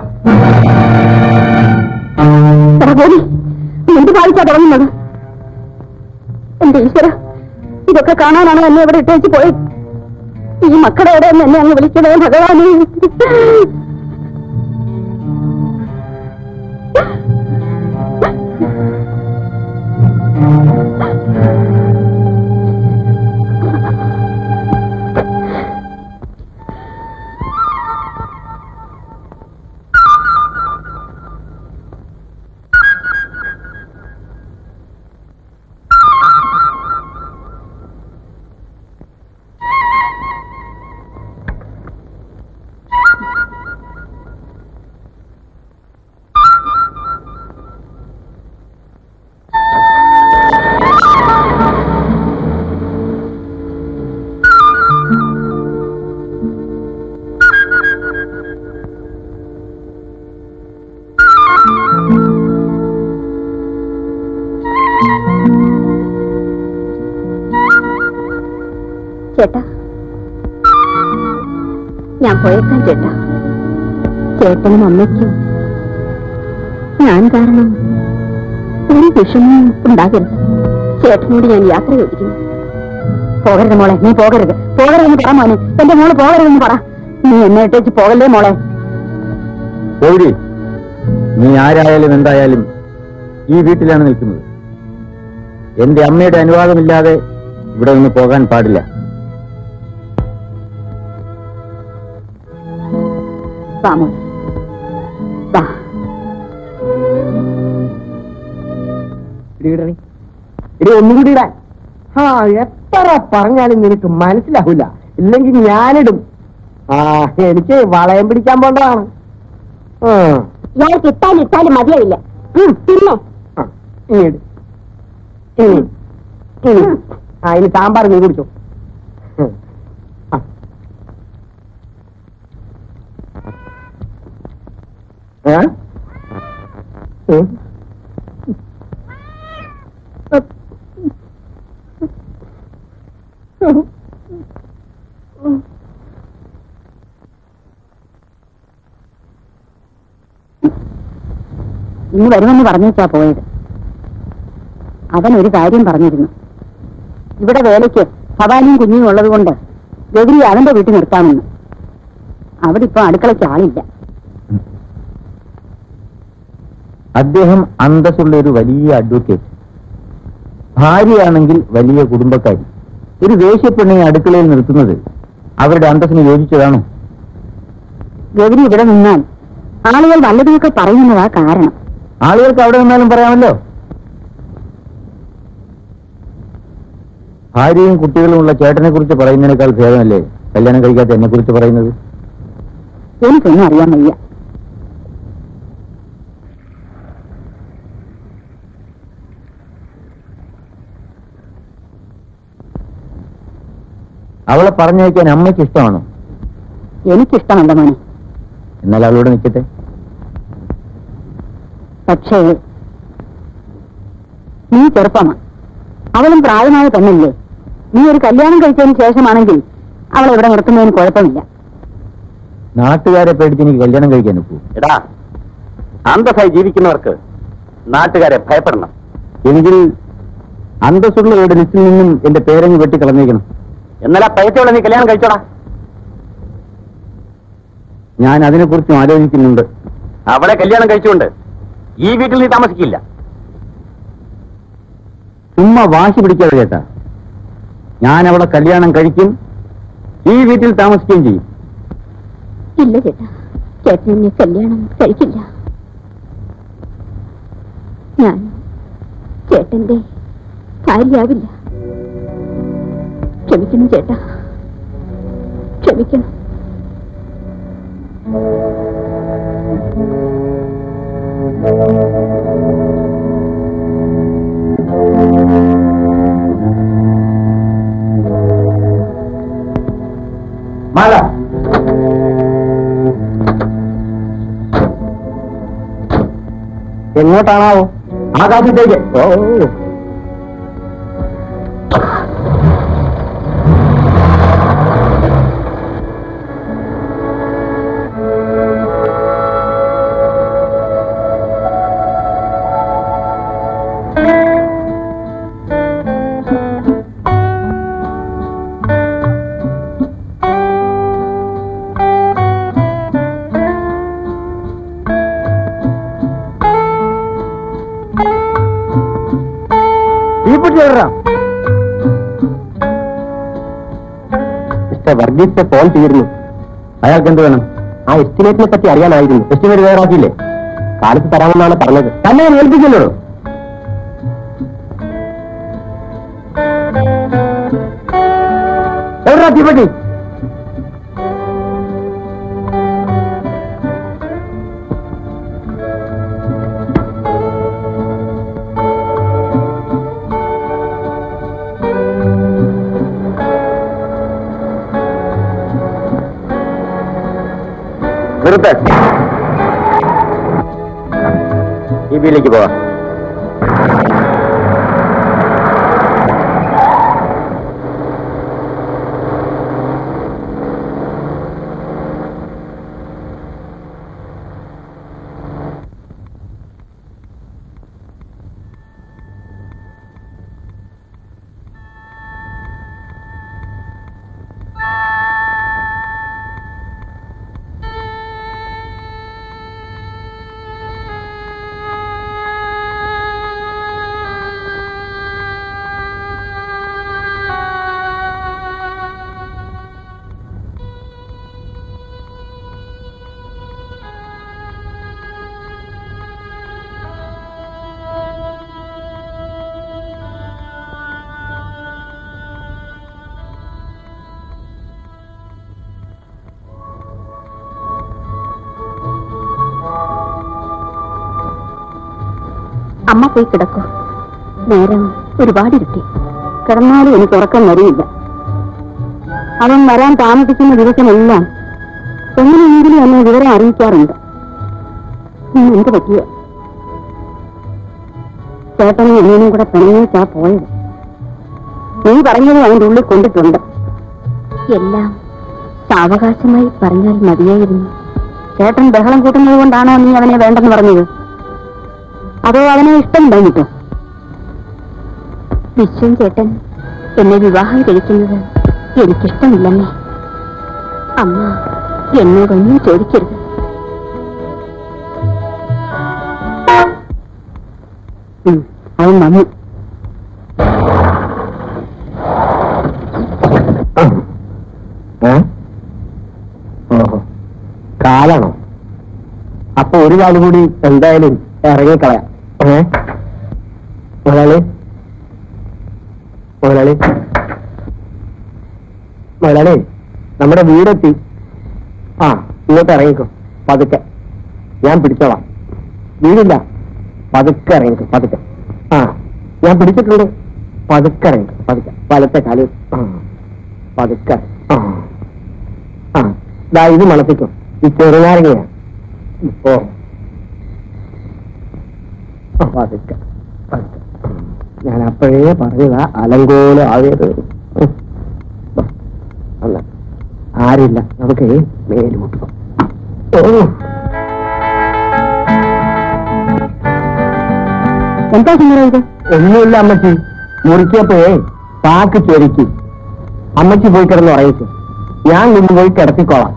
ഗോപി, എന്ത് വായിച്ചാ തുടങ്ങുന്നത്? എന്റെ ഈശ്വര, ഇതൊക്കെ കാണാനാണ് എന്നെ ഇവിടെ ഇട്ടേച്ച് പോയി. ഈ മക്കളുടെ ഇവിടെ എന്നെ അങ്ങ് വിളിക്കണേ ഭഗവാനേ. ചേട്ടാ, ഞാൻ പോയേക്കാൻ ചേട്ടാ. ചേട്ടനും അമ്മയ്ക്കും ഞാൻ കാരണം ഒരു വിഷമം ഉണ്ടാകരുത്. ചേട്ടനോട് ഞാൻ യാത്ര ചോദിക്കുന്നു. പോകരുത് മോളെ, നീ പോകരുത്. പോകരുതെന്ന് പറ മോനെ. എന്റെ മോള് പോകരുതെന്ന് പറ. നീ എന്നെ ഇട്ടേച്ച് പോകല്ലേ മോളെ. പോയി, നീ ആരായാലും എന്തായാലും ഈ വീട്ടിലാണ് നിൽക്കുന്നത്. എന്റെ അമ്മയുടെ അനുവാദമില്ലാതെ ഇവിടെ നിന്ന് പോകാൻ പാടില്ല. ഇനി ഒന്നുകൂടി ഇടാൻ. ആ, എത്ര പറഞ്ഞാലും നിനക്ക് മനസ്സിലാവില്ല. ഇല്ലെങ്കിൽ ഞാനിടും. ആ, എനിക്ക് വളയം പിടിക്കാൻ പോണ്ടതാണ്. ഇയാൾക്ക് ഇട്ടാലും ഇട്ടാലും മതിയാവില്ല. പിന്നെ ആ, ഇനി സാമ്പാർ നീ കുടിച്ചോ. ഇന്ന് വരുമെന്ന് പറഞ്ഞേച്ചാ പോയത്. അവൻ ഒരു കാര്യം പറഞ്ഞിരുന്നു. ഇവിടെ വേലയ്ക്ക് ഭവാനിയും കുഞ്ഞും ഉള്ളത് കൊണ്ട് ഗൗരി അവന്റെ വീട്ടിൽ നിർത്താമെന്ന്. അവിടെ ഇപ്പൊ അടുക്കളയ്ക്ക് ആളില്ല. അദ്ദേഹം അന്തസ്സുള്ള ഒരു വലിയ അഡ്വക്കേറ്റ്, ഭാര്യയാണെങ്കിൽ വലിയ കുടുംബക്കാരി. ഒരു വേശ്യപ്പെണ്ണെ അടുക്കളയിൽ നിർത്തുന്നത് അവരുടെ അന്തസ്സിന് യോജിച്ചതാണോ? ഗൗരി ഇവിടെ നിന്നാൽ ആളുകൾ വല്ലതുമൊക്കെ പറയുന്നതാ കാരണം. ആളുകൾക്ക് അവിടെ നിന്നാലും പറയാമല്ലോ. ഭാര്യയും കുട്ടികളുമുള്ള ചേട്ടനെ കുറിച്ച് പറയുന്നതിനേക്കാൾ ഭേദമല്ലേ കല്യാണം കഴിക്കാത്ത എന്നെ കുറിച്ച് പറയുന്നത്? എനിക്കൊന്നും അറിയാൻ വയ്യ. അവളെ പറഞ്ഞയക്കാൻ അമ്മയ്ക്ക് ഇഷ്ടമാണോ? എനിക്കിഷ്ടമല്ല മോനെ. എന്നാൽ അവളോട് നിൽക്കട്ടെ. പക്ഷേ നീ ചെറുപ്പമാ, അവളും പ്രായമായ പെണ്ണല്ലേ. നീ ഒരു കല്യാണം കഴിച്ചതിന് ശേഷമാണെങ്കിൽ അവളെ ഇവിടെ നിർത്തുന്നതിന് കുഴപ്പമില്ല. നാട്ടുകാരെ പേടിച്ച് എനിക്ക് കല്യാണം കഴിക്കാൻ ഒക്കൂ? എടാ, അന്തസ്സായി ജീവിക്കുന്നവർക്ക് നാട്ടുകാരെ ഭയപ്പെടണം. എങ്കിൽ അന്തസ്സുള്ളവരുടെ ലിസ്റ്റിൽ നിന്നും എന്റെ പേരങ്ങ് വെട്ടിക്കളഞ്ഞേക്കണം. എന്നാലാ പൈസയോടെ നീ കല്യാണം കഴിച്ചോടാ. ഞാൻ അതിനെക്കുറിച്ചും ആലോചിക്കുന്നുണ്ട്. അവളെ കല്യാണം കഴിച്ചുകൊണ്ട് ഈ വീട്ടിൽ നീ താമസിക്കില്ല. ചുമ്മാ വാശി പിടിക്കാതെ ചേട്ടാ. ഞാൻ അവളെ കല്യാണം കഴിക്കും, ഈ വീട്ടിൽ താമസിക്കുകയും ചെയ്യും. ഇല്ല ചേട്ടാ, ചേട്ടൻ എന്നെ കല്യാണം കഴിക്കില്ല. ഞാൻ ചേട്ടന്റെ ഭാര്യയാവില്ല. ക്ഷമിക്കണം ചേട്ടാ, ക്ഷമിക്കണം. മാല, എങ്ങോട്ടാണാവോ? ആകാശത്തേക്ക്. ഓ, മിസ്റ്റർ വർഗീസിന്റെ ഫോൺ തീർന്നു. അയാൾക്ക് എന്ത് വേണം? ആ എസ്റ്റിമേറ്റിനെ പറ്റി അറിയാനായിരുന്നു. എസ്റ്റിമേറ്റ് തയ്യാറാക്കിയില്ലേ? കാലത്ത് തരാമെന്നാണ് പറഞ്ഞത്. തന്നെ ഞാൻ ഏൽപ്പിച്ചല്ലോ. എവിടാ തീപ്പെട്ടി? നിർത്ത്. ടി വിയിലേക്ക് പോവാം. അമ്മ പോയി കിടക്കൂ. നേരം ഒരുപാട് ഇരുട്ടി. കിടന്നാലും എനിക്ക് ഉറക്കം വരില്ല. അവൻ വരാൻ താമസിക്കുന്ന ദിവസമെല്ലാം എങ്ങനെയെങ്കിലും എന്നെ വിവരം അറിയിക്കാറുണ്ട്. എന്ത് പറ്റിയ ചേട്ടനും അനിയനും കൂടെ പിണങ്ങിച്ചാ പോയത്. നീ പറഞ്ഞത് അവന്റെ ഉള്ളിൽ കൊണ്ടിട്ടുണ്ട്. എല്ലാം സാവകാശമായി പറഞ്ഞാൽ മതിയായിരുന്നു. ചേട്ടൻ ബഹളം കൂട്ടുന്നത് കൊണ്ടാണോ നീ അവനെ വേണ്ടെന്ന് പറഞ്ഞത്? അതോ അവനെ ഇഷ്ടമുണ്ടായിട്ടോ? വിശ്വം ചേട്ടൻ എന്നെ വിവാഹം കഴിക്കുന്നത് എനിക്കിഷ്ടമില്ലമ്മേ. അമ്മ എന്നോടൊന്നും ചോദിക്കരുത്. അവൻ വന്നു. കാലാണോ? അപ്പൊ ഒരു കാല് കൂടി എന്തായാലും ഇറങ്ങിക്കളയാം. ഏ മുതലാളി മുതലാളി മുതലാളി നമ്മുടെ വീടെത്തി. ആ ഇങ്ങോട്ട് ഇറങ്ങിക്കോ പതുക്കെ, ഞാൻ പിടിച്ചോളാം. വീടില്ല, പതുക്കെ ഇറങ്ങിക്കോ പതുക്കെ. ആ ഞാൻ പിടിച്ചിട്ടുണ്ട്. പതുക്കെ ഇറങ്ങിക്കോ പതുക്കെ, വലത്തെ കാല്. ആ പതുക്കെ. ആ ആ ദാ ഇത് മണപ്പിക്കും. ഈ ചെറുനാരങ്ങയാ. ഇപ്പോ പതുക്കെ പതുക്കെ. ഞാൻ അപ്പോഴേ പറഞ്ഞതാ അലങ്കോലം ആകരുത്. അല്ല ആരില്ല, നമുക്ക് മേലോട്ട് പോകാം. എന്താ ഇത്? ഒന്നുമില്ല അമ്മച്ചി, മുറിക്കപ്പോഴേ പാക്ക് ചെരുക്കി. അമ്മച്ചി പോയി കിടന്ന് ഉറയിച്ചു, ഞാൻ നിന്ന് പോയി കിടത്തിക്കോളാം.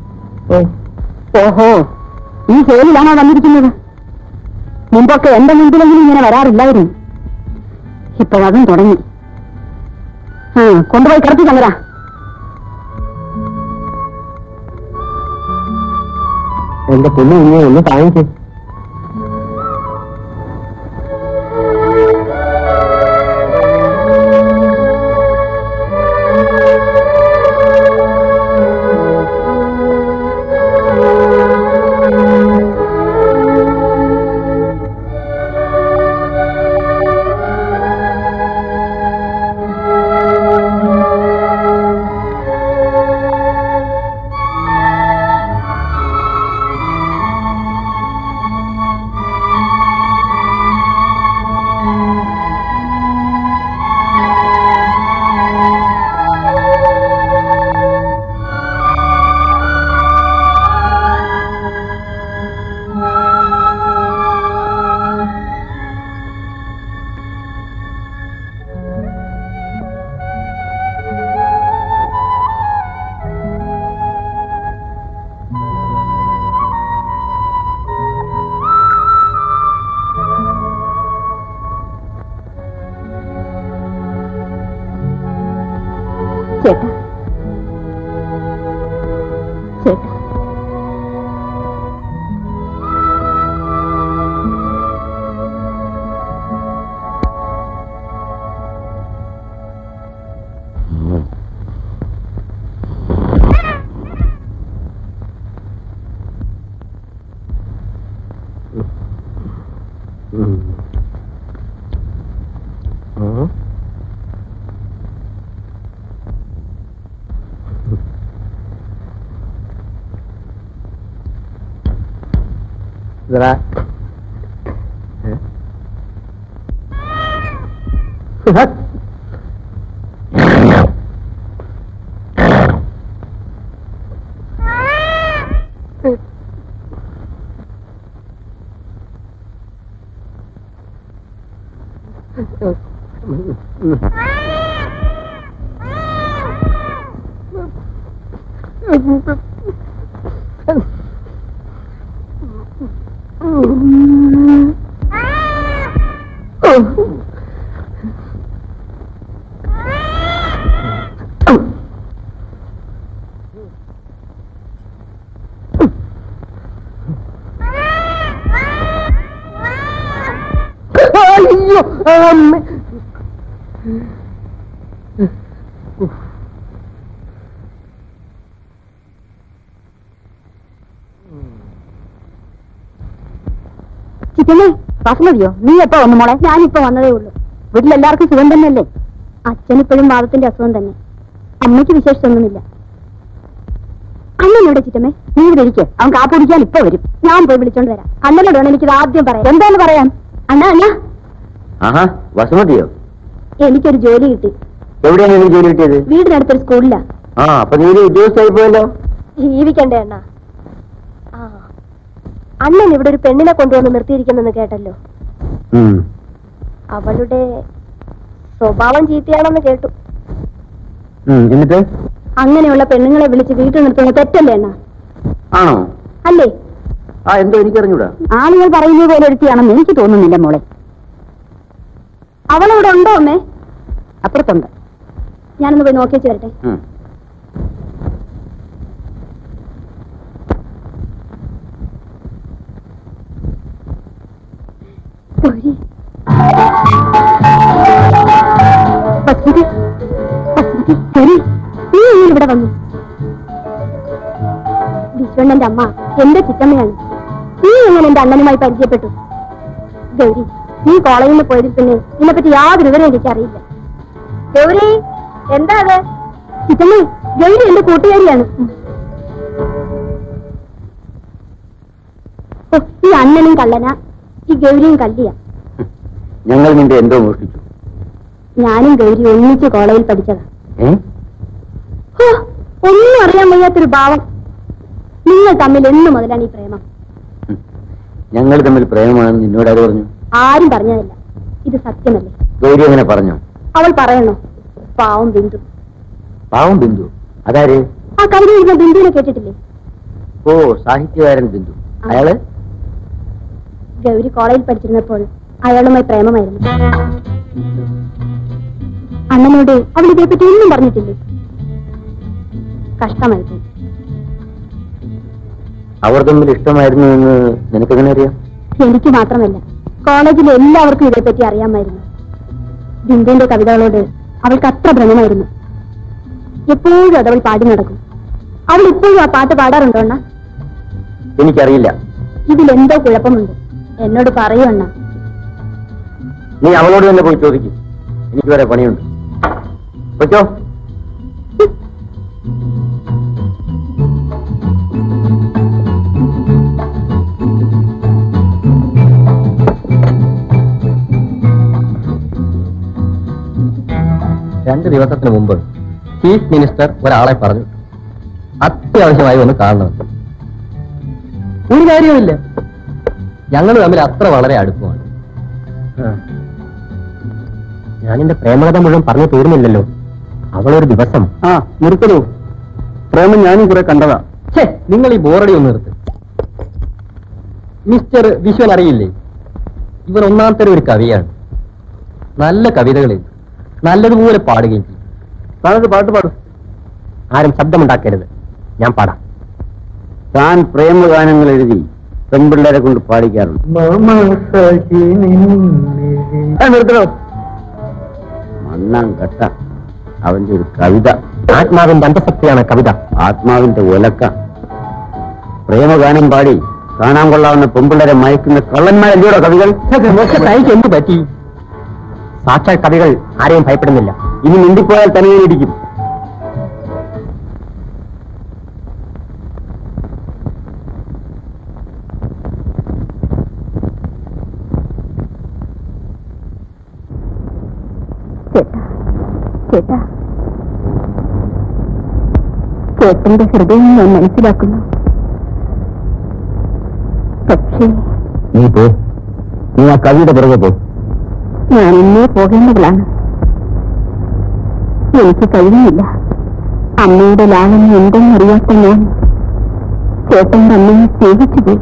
ഓഹോ, ഈ ജോലിയിലാണോ വന്നിരിക്കുന്നത്? മുമ്പൊക്കെ എന്റെ മുമ്പിലെങ്കിലും ഇങ്ങനെ വരാറില്ലായിരുന്നു. ഇപ്പോഴതും തുടങ്ങി. ആ കൊണ്ടുപോയി കിടത്തി തന്നരാ. എന്റെ പൊന്നു ഇനി ഒന്ന് താങ്ങിക്കേ. ചേട്ടാ ചേട്ടാ जरा ചിറ്റമ്മേ, വാസമതിയോ? നീ എപ്പോ വന്നു മോളെ? ഞാനിപ്പോ വന്നതേ ഉള്ളൂ. വീട്ടിലെല്ലാവർക്കും സുഖം തന്നെയല്ലേ? അച്ഛനിപ്പോഴും വാദത്തിന്റെ അസുഖം തന്നെ. അമ്മയ്ക്ക് വിശേഷിച്ചൊന്നുമില്ല. അണ്ണനോടെ ചിറ്റമ്മേ? നീ ഇവിടെ ഇരിക്കേ, അവൻ കാപ്പ് കുടിക്കാൻ ഇപ്പൊ വരും. ഞാൻ പോയി വിളിച്ചോണ്ട് വരാം. അണ്ണനോടാണ് എനിക്കിത് ആദ്യം പറയാം. എന്താന്ന് പറയാം? അണ്ണ അണ്ണ ആഹാ, വസുമതിയോ? എനിക്കൊരു ജോലി കിട്ടി. എവിടെയാണ് എനിക്ക് ജോലി കിട്ടിയത്? വീടിനടുത്തൊരു സ്കൂളിലാ. ആ, അപ്പൊ നീ ഉദ്യോഗസ്ഥയായി പോയല്ലോ. ജീവിക്കണ്ടേ അണ്ണ? ആ, അണ്ണൻ ഇവിടെ ഒരു പെണ്ണിനെ കൊണ്ടുവന്ന് നിർത്തിയിരിക്കുന്നെന്ന് കേട്ടല്ലോ. അവളുടെ സ്വഭാവം ചീത്തയാണെന്ന് കേട്ടു. എന്നിട്ട് അങ്ങനെയുള്ള പെണ്ണുങ്ങളെ വിളിച്ച് വീട്ടിൽ നിർത്തുന്നത് തെറ്റല്ലേ അണ്ണ? ആണോ? അല്ലേ? ആ, എന്തോ എനിക്കറിഞ്ഞൂടാ. ആളുകൾ പറയുന്നത് പോലെ ഒരുത്തിയാണെന്ന് എനിക്ക് തോന്നുന്നില്ല മോളെ. അവളവിടെ ഉണ്ടോ അമ്മേ? അപ്പുറത്തുണ്ട്. ഞാനൊന്ന് പോയി നോക്കിച്ചു വരട്ടെ. ഇവിടെ വന്നു. വിശ്വണ്ണന്റെ അമ്മ എന്റെ ചിറ്റമ്മയാണ്. നീ എങ്ങനെ എന്റെ അണ്ണനുമായി പരിചയപ്പെട്ടു? ഗൗരി, നീ കോളേജിൽ നിന്ന് പോയതിൽ പിന്നെ ഇതിനെപ്പറ്റി യാതൊരു വിവരം എനിക്കറിയില്ല. ഗൗരി, എന്താ അത്? ചിറ്റമ്മ, ഗൗരി എന്റെ കൂട്ടുകാരിയാണ്. ഈ അണ്ണനും കള്ളന, ഈ ഗൗരിയും കല്ലിയ. ഞങ്ങൾ നിന്റെ എന്തോ മോഷ്ടിച്ചു. ഞാനും ഗൗരി ഒന്നിച്ച് കോളേജിൽ പഠിച്ചതാ. ഒന്നും അറിയാൻ വയ്യാത്തൊരു ഭാവം. നിങ്ങൾ തമ്മിൽ എന്നു മുതലാണ് ഈ പ്രേമം? ഞങ്ങൾ തമ്മിൽ പ്രേമമാണെന്ന് നിന്നോട് ആര് പറഞ്ഞു? ആരും പറഞ്ഞതല്ല, ഇത് സത്യമല്ലേ? ഗൗരി എങ്ങനെ പറഞ്ഞു? അവൾ പറയണോ? പാവം ബിന്ദു. പാവം ബിന്ദു? അതാര്? ആ കവിത എഴുതുന്ന ബിന്ദുവിനെ കേട്ടിട്ടില്ലേ? ഓ, സാഹിത്യകാരൻ ബിന്ദു. അയാള് ഗൗരി കോളേജിൽ പഠിച്ചിരുന്നപ്പോൾ അയാളുമായി പ്രേമമായിരുന്നു. അണ്ണനോട് അവൾ ഇതേപ്പറ്റി ഒന്നും പറഞ്ഞിട്ടില്ലേ? കഷ്ടമായിരുന്നു. അവർ തമ്മിൽ ഇഷ്ടമായിരുന്നു എന്ന് നിനക്കെങ്ങനെ അറിയാം? എനിക്ക് മാത്രമല്ല, കോളേജിലെ എല്ലാവർക്കും ഇതേപ്പറ്റി അറിയാമായിരുന്നു. ബിന്ദുവിന്റെ കവിതകളോട് അവൾക്ക് അത്ര ഭ്രമമായിരുന്നു. എപ്പോഴും അതവൾ പാടി നടക്കും. അവൾ ഇപ്പോഴും ആ പാട്ട് പാടാറുണ്ടോ അണ്ണ? എനിക്കറിയില്ല. ഇതിലെന്തോ കുഴപ്പമുണ്ട്. എന്നോട് പറയൂ അണ്ണ. നീ അവളോട് തന്നെ പോയി ചോദിക്കും. എനിക്ക് വരെ പണിയുണ്ട്. പറ്റോ? രണ്ട് ദിവസത്തിന് മുമ്പ് ചീഫ് മിനിസ്റ്റർ ഒരാളെ പറഞ്ഞു അത്യാവശ്യമായി ഒന്ന് കാണണമെന്ന്. ഒരു കാര്യവുമില്ല, ഞങ്ങൾ തമ്മിൽ അത്ര വളരെ അടുപ്പമാണ്. ഞാനെന്റെ പ്രേമകഥ മുഴുവൻ പറഞ്ഞു തീർന്നില്ലല്ലോ. അവളൊരു ദിവസം ആ നിർത്തലോ, പ്രേമം ഞാനും കുറെ കണ്ടതാ. ഛേ, നിങ്ങൾ ഈ ബോറടി ഒന്ന് നിർത്ത്. മിസ്റ്റർ വിശ്വൻ അറിയില്ലേ, ഇവർ ഒന്നാമത്തെ ഒരു കവിയാണ്. നല്ല കവിതകളിൽ നല്ലതുപോലെ പാടുകയും ചെയ്യും. താനത് പാട്ട് പാടും. ആരും ശബ്ദമുണ്ടാക്കരുത്, ഞാൻ പാടാം. താൻ പ്രേമഗാനങ്ങൾ എഴുതി പെൺപിള്ളേരെ കൊണ്ട് പാടിക്കാറുണ്ട്. നിർത്തലോ, മണ്ണാം കട്ട അവന്റെ ഒരു കവിത. ആത്മാവിന്റെ അന്തസത്തയാണ് കവിത. ആത്മാവിന്റെ ഒലക്ക. പ്രേമഗാനം പാടി കാണാൻ കൊള്ളാവുന്ന പെൺപിള്ളേരെ മയക്കുന്ന കള്ളന്മാരല്ലയോടോ കവികൾ? തനിക്ക് എന്ത് പറ്റി? സാക്ഷാൽ കവികൾ ആരെയും ഭയപ്പെടുന്നില്ല. ഇനി മിണ്ടിപ്പോയാൽ തനിയെ ഇടിക്കും. ചേട്ടാ, ചേട്ടന്റെ ഹൃദയം ഞാൻ മനസ്സിലാക്കുന്നു. പക്ഷേ നീ പോ, നീ ആ കവിയുടെ പുറകെ പോ. ഞാൻ ഇന്നേ പോകേണ്ടതാണ്. എനിക്ക് കഴിയുന്നില്ല. അമ്മയുടെ ലാളനം എന്തെന്നറിയാത്ത ഞാൻ ചേട്ടന്റെ അമ്മയെ സ്നേഹിച്ചു പോയി.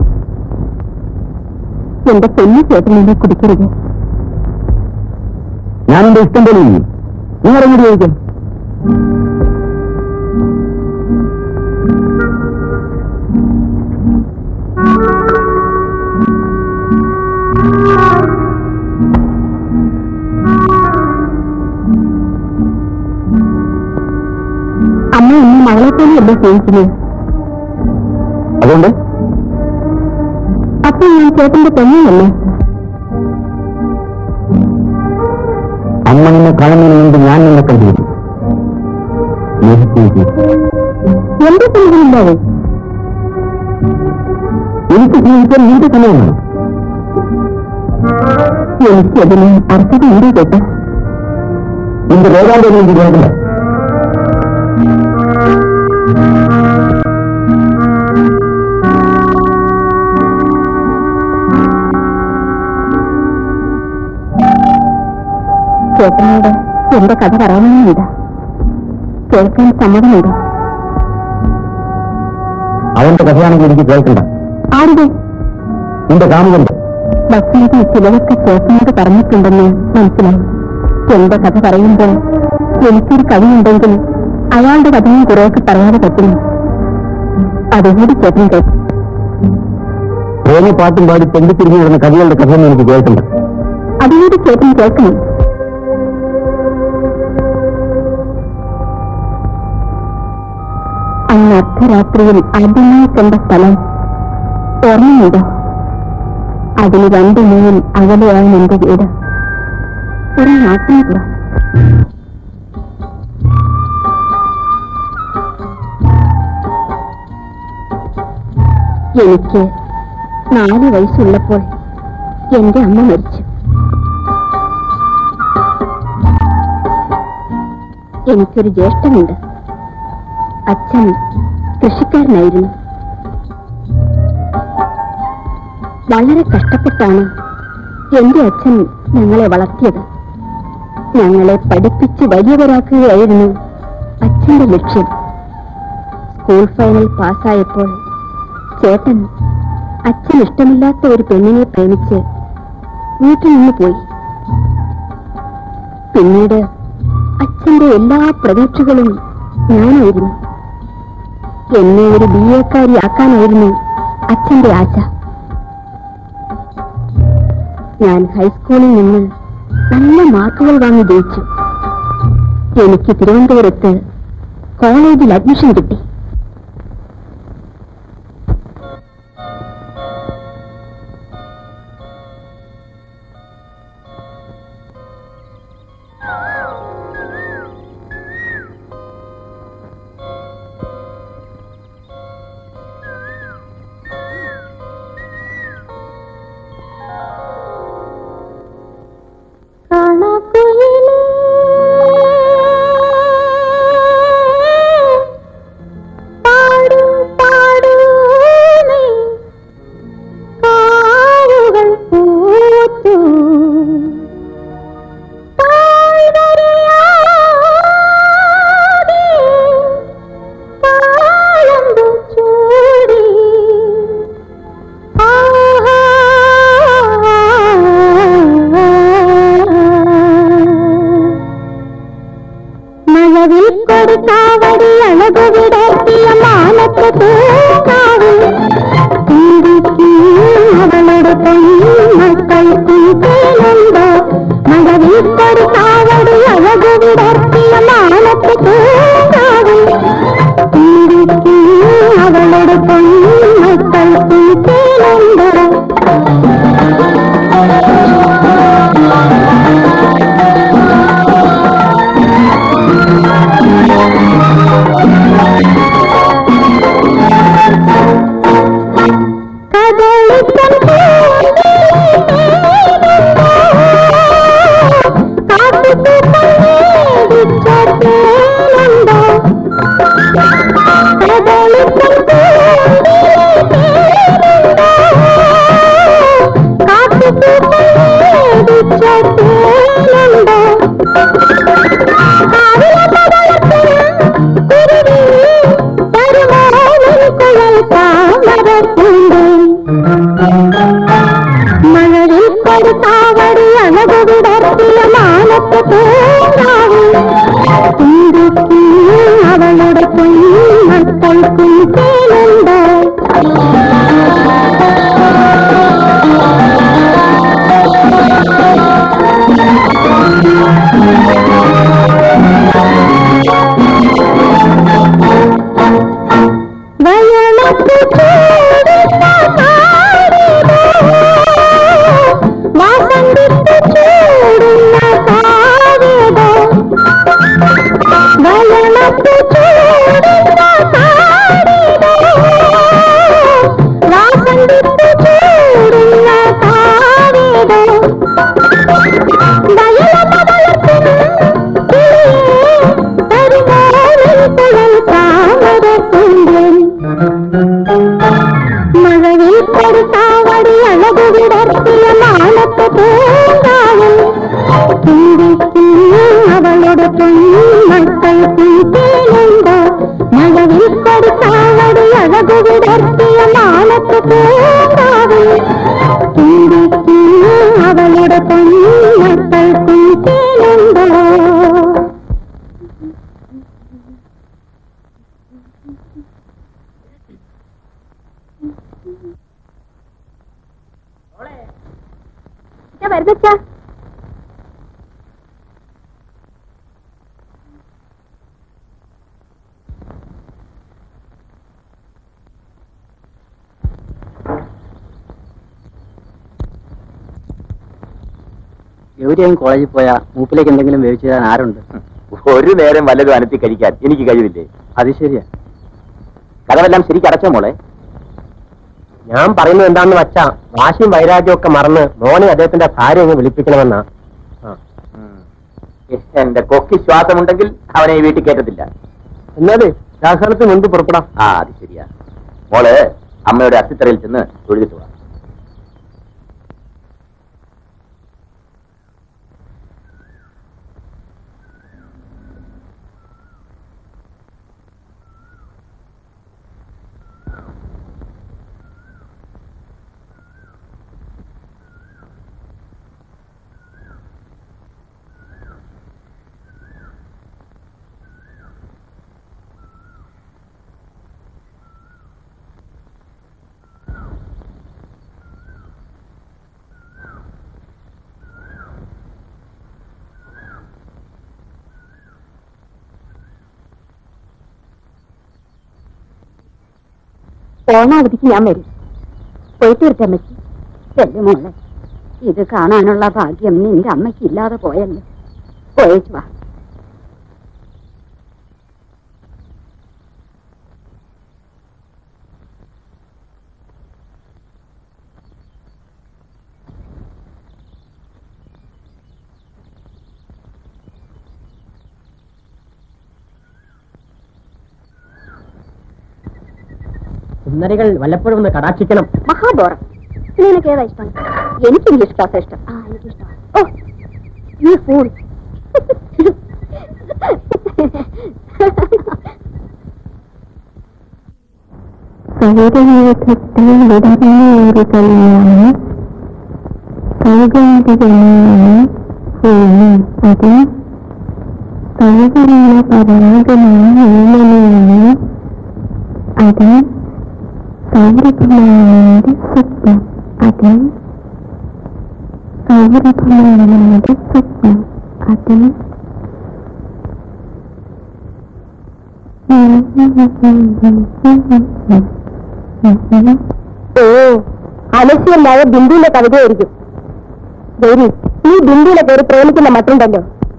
എന്റെ പെണ്ണു ചേട്ടനെ കുടിക്കരുത്. ഞാനെന്റെ ഇഷ്ടം പോലെ ചെയ്യും. നീ ഇറങ്ങി ചോദിക്കും. അമ്മ എന്നെ മകളെ പോലെയല്ലേ സ്നേഹിക്കുന്നത്. അതുകൊണ്ട് അപ്പൊ ഞാൻ ചേട്ടന്റെ പെണ്ണല്ലേ? അമ്മ നിന്നെ കാണുന്നതിന് മുമ്പ് ഞാൻ നിന്നെ കണ്ടിരിക്കും. എന്റെ സ്നേഹമില്ലാതെ എനിക്ക് ജീവിക്കാൻ നിന്റെ സമയമാണ്. എനിക്കതിന് അർത്ഥതയുണ്ട് കേട്ടോ. നിന്റെ വേദാന്തം എനിക്ക് കേൾക്കില്ല. ചേട്ടനോട് എന്റെ കഥ പറയാമെന്നുണ്ട്. കേൾക്കാൻ സമ്മതമുണ്ട്. അവന്റെ കഥയാണെങ്കിൽ എനിക്ക് കേൾക്കണ്ട. ആരുടെ? നിന്റെ കാമുകന്റെ. ബസ്സിനകത്ത് ചിലതൊക്കെ ചേട്ടനോട് പറഞ്ഞിട്ടുണ്ടെന്ന് മനസ്സിലായി. എന്റെ കഥ പറയുമ്പോൾ എനിക്കൊരു കവിയുണ്ടെങ്കിൽ അയാളുടെ കഥയും കുറേയൊക്കെ പറയാതെ പറ്റില്ല. അതുകൂടി ചേട്ടൻ കേട്ടു. പ്രേമ പാട്ടും പാടി പെങ്കിത്തിരിഞ്ഞു കിടന്ന കവികളുടെ കഥയൊന്നും എനിക്ക് കേൾക്കണ്ട. അതുകൂടി ചേട്ടൻ കേൾക്കണം. അന്ന് അർദ്ധരാത്രിയിൽ ആദ്യമായി കണ്ട സ്ഥലം ഓർമ്മയുണ്ടോ? അതിന് രണ്ടു മീൽ അകലെയാണ് എന്റെ വീട്. ഒരു നാട്ടിലുള്ള എനിക്ക് നാല് വയസ്സുള്ളപ്പോൾ എന്റെ അമ്മ മരിച്ചു. എനിക്കൊരു ജ്യേഷ്ഠനുണ്ട്. അച്ഛൻ കൃഷിക്കാരനായിരുന്നു. വളരെ കഷ്ടപ്പെട്ടാണ് എന്റെ അച്ഛൻ ഞങ്ങളെ വളർത്തിയത്. ഞങ്ങളെ പഠിപ്പിച്ച് വലിയവരാക്കുകയായിരുന്നു അച്ഛന്റെ ലക്ഷ്യം. സ്കൂൾ ഫൈനൽ പാസ്സായപ്പോൾ ചേട്ടൻ അച്ഛൻ ഇഷ്ടമില്ലാത്ത ഒരു പെണ്ണിനെ പ്രേമിച്ച് വീട്ടിൽ നിന്ന് പോയി. പിന്നീട് അച്ഛന്റെ എല്ലാ പ്രതീക്ഷകളും ഞാനായിരുന്നു. എന്നെ ഒരു ബി എക്കാരിയാക്കാനായിരുന്നു അച്ഛന്റെ ആശ. ഞാൻ ഹൈസ്കൂളിൽ നിന്ന് നല്ല മാർക്കുകൾ വാങ്ങി ജയിച്ചു. എനിക്ക് തിരുവനന്തപുരത്ത് കോളേജിൽ അഡ്മിഷൻ കിട്ടി. Bye. അത് വിടർത്തിയ മാനത്ത് പൂങ്കാവിൽ അവളുടെ പൊന്നക്കൾക്കും തേനുണ്ടോ? വരുന്നച്ചാ ഗൗരിയും കോളേജിൽ പോയാ മൂപ്പിലേക്ക് എന്തെങ്കിലും വേവിച്ചു തരാൻ ആരുണ്ട്? ഒരു നേരം വല്ലതും അനത്തി കഴിക്കാൻ എനിക്ക് കഴിവില്ലേ? അത് ശരിയാ. കഥവെല്ലാം ശരിക്കും അടച്ചോ മോളെ? ഞാൻ പറയുന്നത് എന്താണെന്ന് വെച്ചാ വാശിയും വൈരാഗ്യവും ഒക്കെ മറന്ന് മോനെ അദ്ദേഹത്തിന്റെ ഭാര്യ ഒന്ന് വിളിപ്പിക്കണമെന്നാ. എന്റെ കൊക്കി ശ്വാസമുണ്ടെങ്കിൽ അവനെ ഈ വീട്ടിൽ കേട്ടത്തില്ല. എന്നാല് രാഘവത്തിന് മുൻപ് പുറപ്പെടാം. ആ അത് ശരിയാ. മോള് അമ്മയുടെ അസ്ഥിത്തറയിൽ ചെന്ന് തൊഴുതിട്ട് വാ. ഓണാവധിക്ക് ഞാൻ വരും. പോയിട്ട് വരട്ടെ അമ്മയ്ക്ക്. ചെല്ലു മോളെ, ഇത് കാണാനുള്ള ഭാഗ്യം നിന്റെ അമ്മയ്ക്ക് ഇല്ലാതെ പോയല്ലോ. പോയേച്ചു വാ. സുന്ദരികൾ വല്ലപ്പോഴും ഒന്ന് കടാക്ഷിക്കണം. മഹാബോറം. നിനക്ക് ഏതാ ഇഷ്ടം? എനിക്ക് ഇംഗ്ലീഷ് ക്ലാസ് ഇഷ്ടം. ആ എനിക്കിഷ്ടം. Oh you fool. അത് സൗരഭമാനന്റെ സ്വപ്നം. അത് സൗരഭമാനന്റെ സ്വപ്നം. അത് ഓ അലസ്യല്ലാതെ ബിന്ദുവിന്റെ കവിതയായിരിക്കും. ഗൗരി, ഈ ബിന്ദുവിനെ പേര് പ്രേമിക്കുന്ന മറ്റുണ്ടല്ലോ.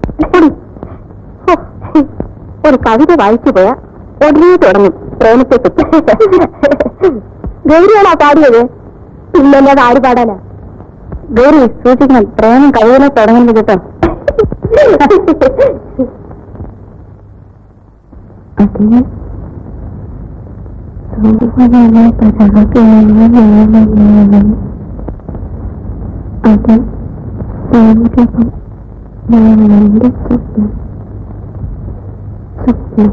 ഒരു കവിത വായിച്ചു പോയാ ഉടനെ തുടങ്ങും പ്രേമത്തെ പറ്റി. ഗൗരിയാണ് ആ പാടിയത്. ഇല്ലല്ലാതെ ആര് പാടാനാ? ഗൗരി സൂക്ഷിക്കണം, പ്രേമം കഴിവിനെ തുടങ്ങുന്നത് കേട്ടോ. അതിന് അത് സൗരഭം ഞാനെന്റെ സ്വപ്നം സ്വപ്നം.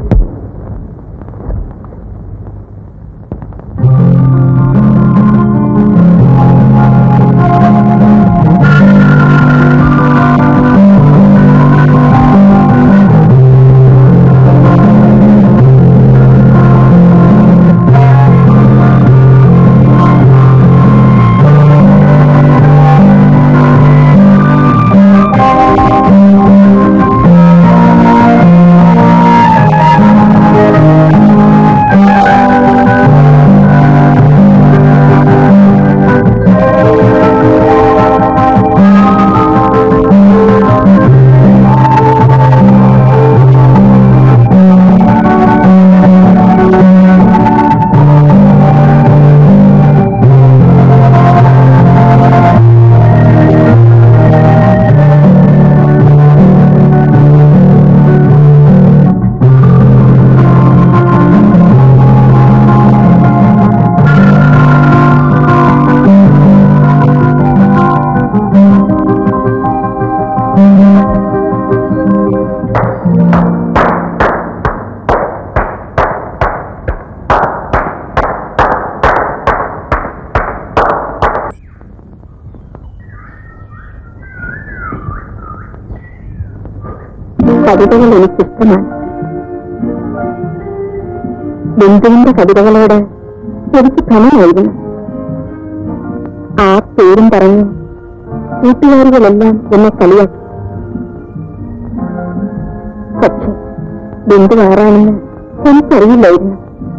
കവിതകൾ എനിക്കിഷ്ടമാണ്. ബിന്ദുവിന്റെ കവിതകളോട് എനിക്ക് ഭ്രമമായിരുന്നു. ആ പേരും പറഞ്ഞ് കൂട്ടുകാരികളെല്ലാം എന്നെ കളിയാക്കി. പക്ഷെ ബിന്ദു ആരാണെന്ന് എനിക്കറിയില്ലായിരുന്നു.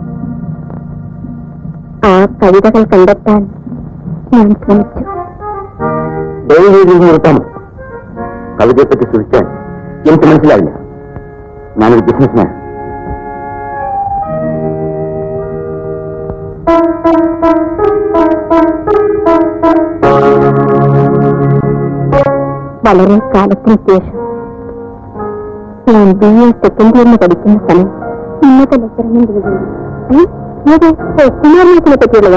ആ കവിതകൾ കണ്ടെത്താൻ ഞാൻ ശ്രമിച്ചു. നിർത്താം. കവിതയെപ്പറ്റി ശ്രമിക്കാൻ എനിക്ക് മനസ്സിലായില്ല. ഞാനൊരു ബിസിനസ്മാൻ. വളരെ കാലത്തിന് ശേഷം ഞാൻ ബി എ സെക്കൻഡ് ഇയറിന് പഠിക്കുന്ന സമയം ഇന്നത്തെ ലെക്ചറിനെ കുമാരനാഥിനെ പറ്റിയുള്ളതാ.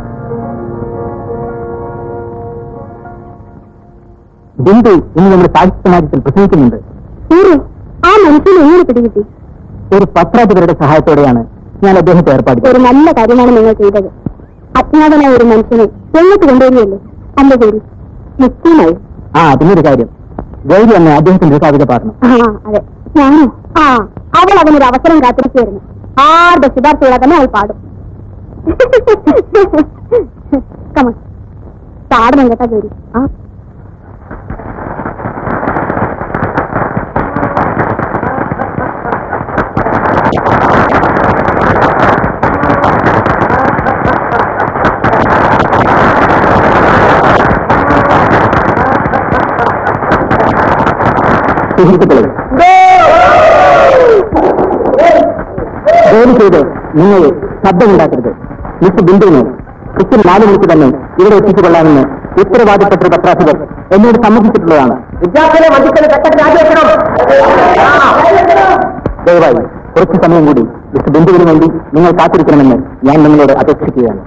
ബിന്ദു ഇന്ന് നമ്മുടെ സാഹിത്യ സമാജത്തിൽ പ്രസംഗിക്കുന്നുണ്ട്. ആ മനുഷ്യനെ എങ്ങനെ പിടികിട്ടി? ഒരു പത്രാധിപരുടെ സഹായത്തോടെയാണ് ഞാൻ അദ്ദേഹത്തെ ഏർപ്പാട്. ഒരു നല്ല കാര്യമാണ് നിങ്ങൾ ചെയ്തത്. അജ്ഞാതനായ ഒരു മനുഷ്യനെ എങ്ങോട്ട് കൊണ്ടുവരികയല്ലേ അല്ല ഗൗരി? നിശ്ചയമായി. ആ പിന്നൊരു കാര്യം, ഗൗരി എന്നെ അദ്ദേഹത്തിന്റെ ഒരു കവിത പാടണം. ആ അതെ, ഞാനോ? ആ അവൾ അതിനൊരു അവസരം കാത്തിരിക്കുകയായിരുന്നു. ആരുടെ ശുപാർശകളെ തന്നെ അവൾ പാടും. കമൺ, പാടണം കേട്ടാ ഗൗരി. ആ സുഹൃത്തുക്കളെ, ജോലി ചെയ്ത് നിങ്ങൾ ശബ്ദമുണ്ടാക്കരുത്. മിസ് ബിന്ദുവിനെ കൃത്യം നാല് മണിക്ക് തന്നെ ഇവിടെ എത്തിച്ചു കൊള്ളാമെന്ന് ഉത്തരവാദിത്തപ്പെട്ട പത്രാധിപർ എന്നോട് സമ്മതിച്ചിട്ടുള്ളതാണ്. ദയവായി കുറച്ചു സമയം കൂടി മിസ് ബിന്ദുവിന് വേണ്ടി നിങ്ങൾ കാത്തിരിക്കണമെന്ന് ഞാൻ നിങ്ങളോട് അപേക്ഷിക്കുകയാണ്.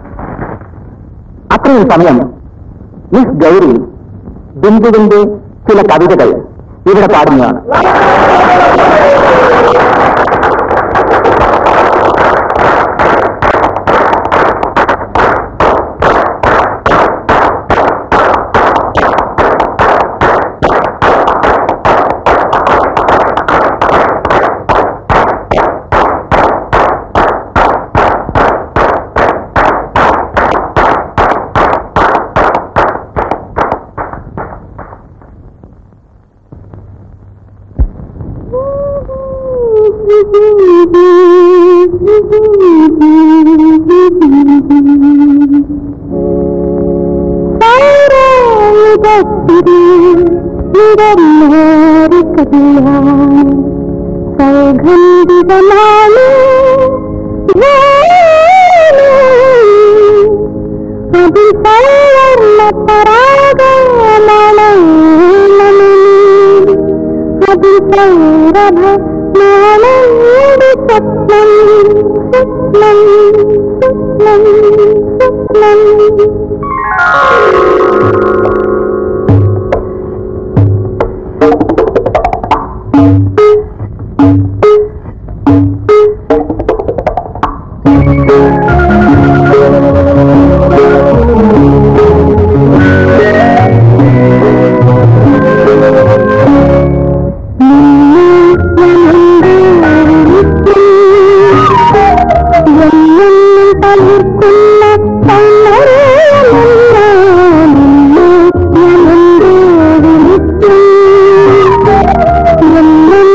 അത്രയും സമയം മിസ് ഗൗരി ബിന്ദുവിന്റെ ചില കവിതകൾ ഇവിടെ പാടുന്നതാണ്. Thank you.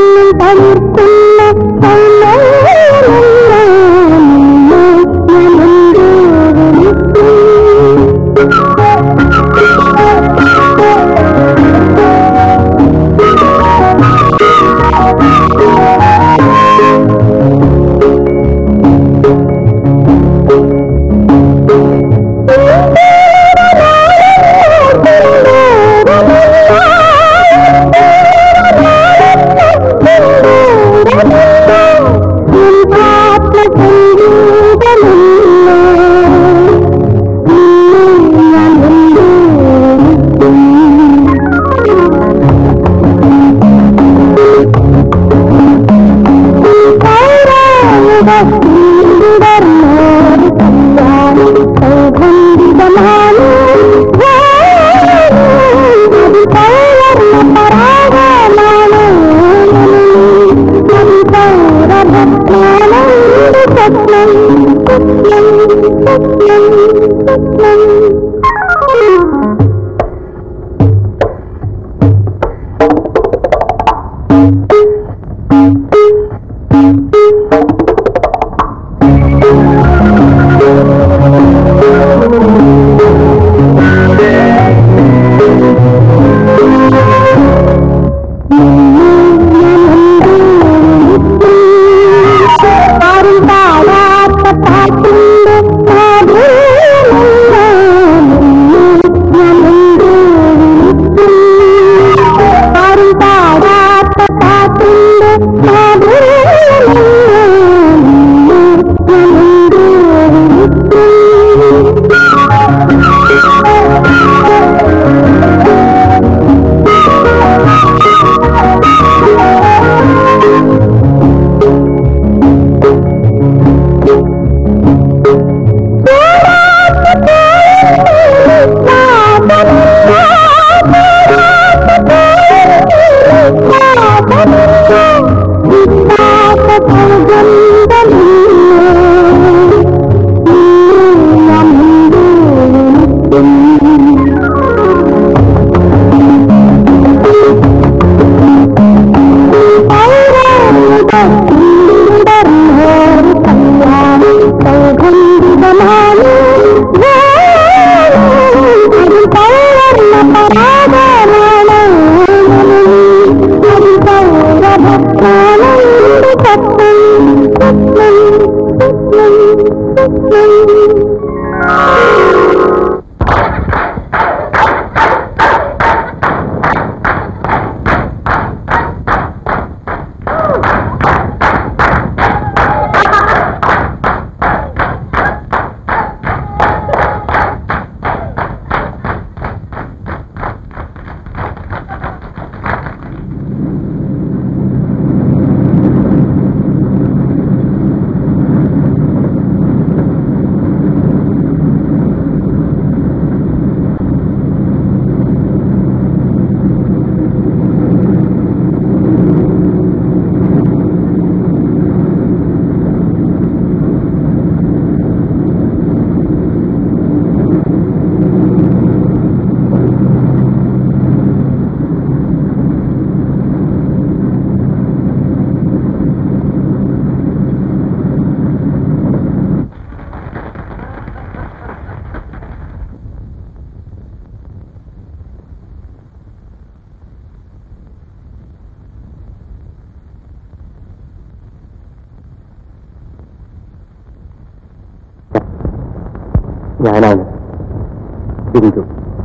ഞാനാണ് ബിന്ദു.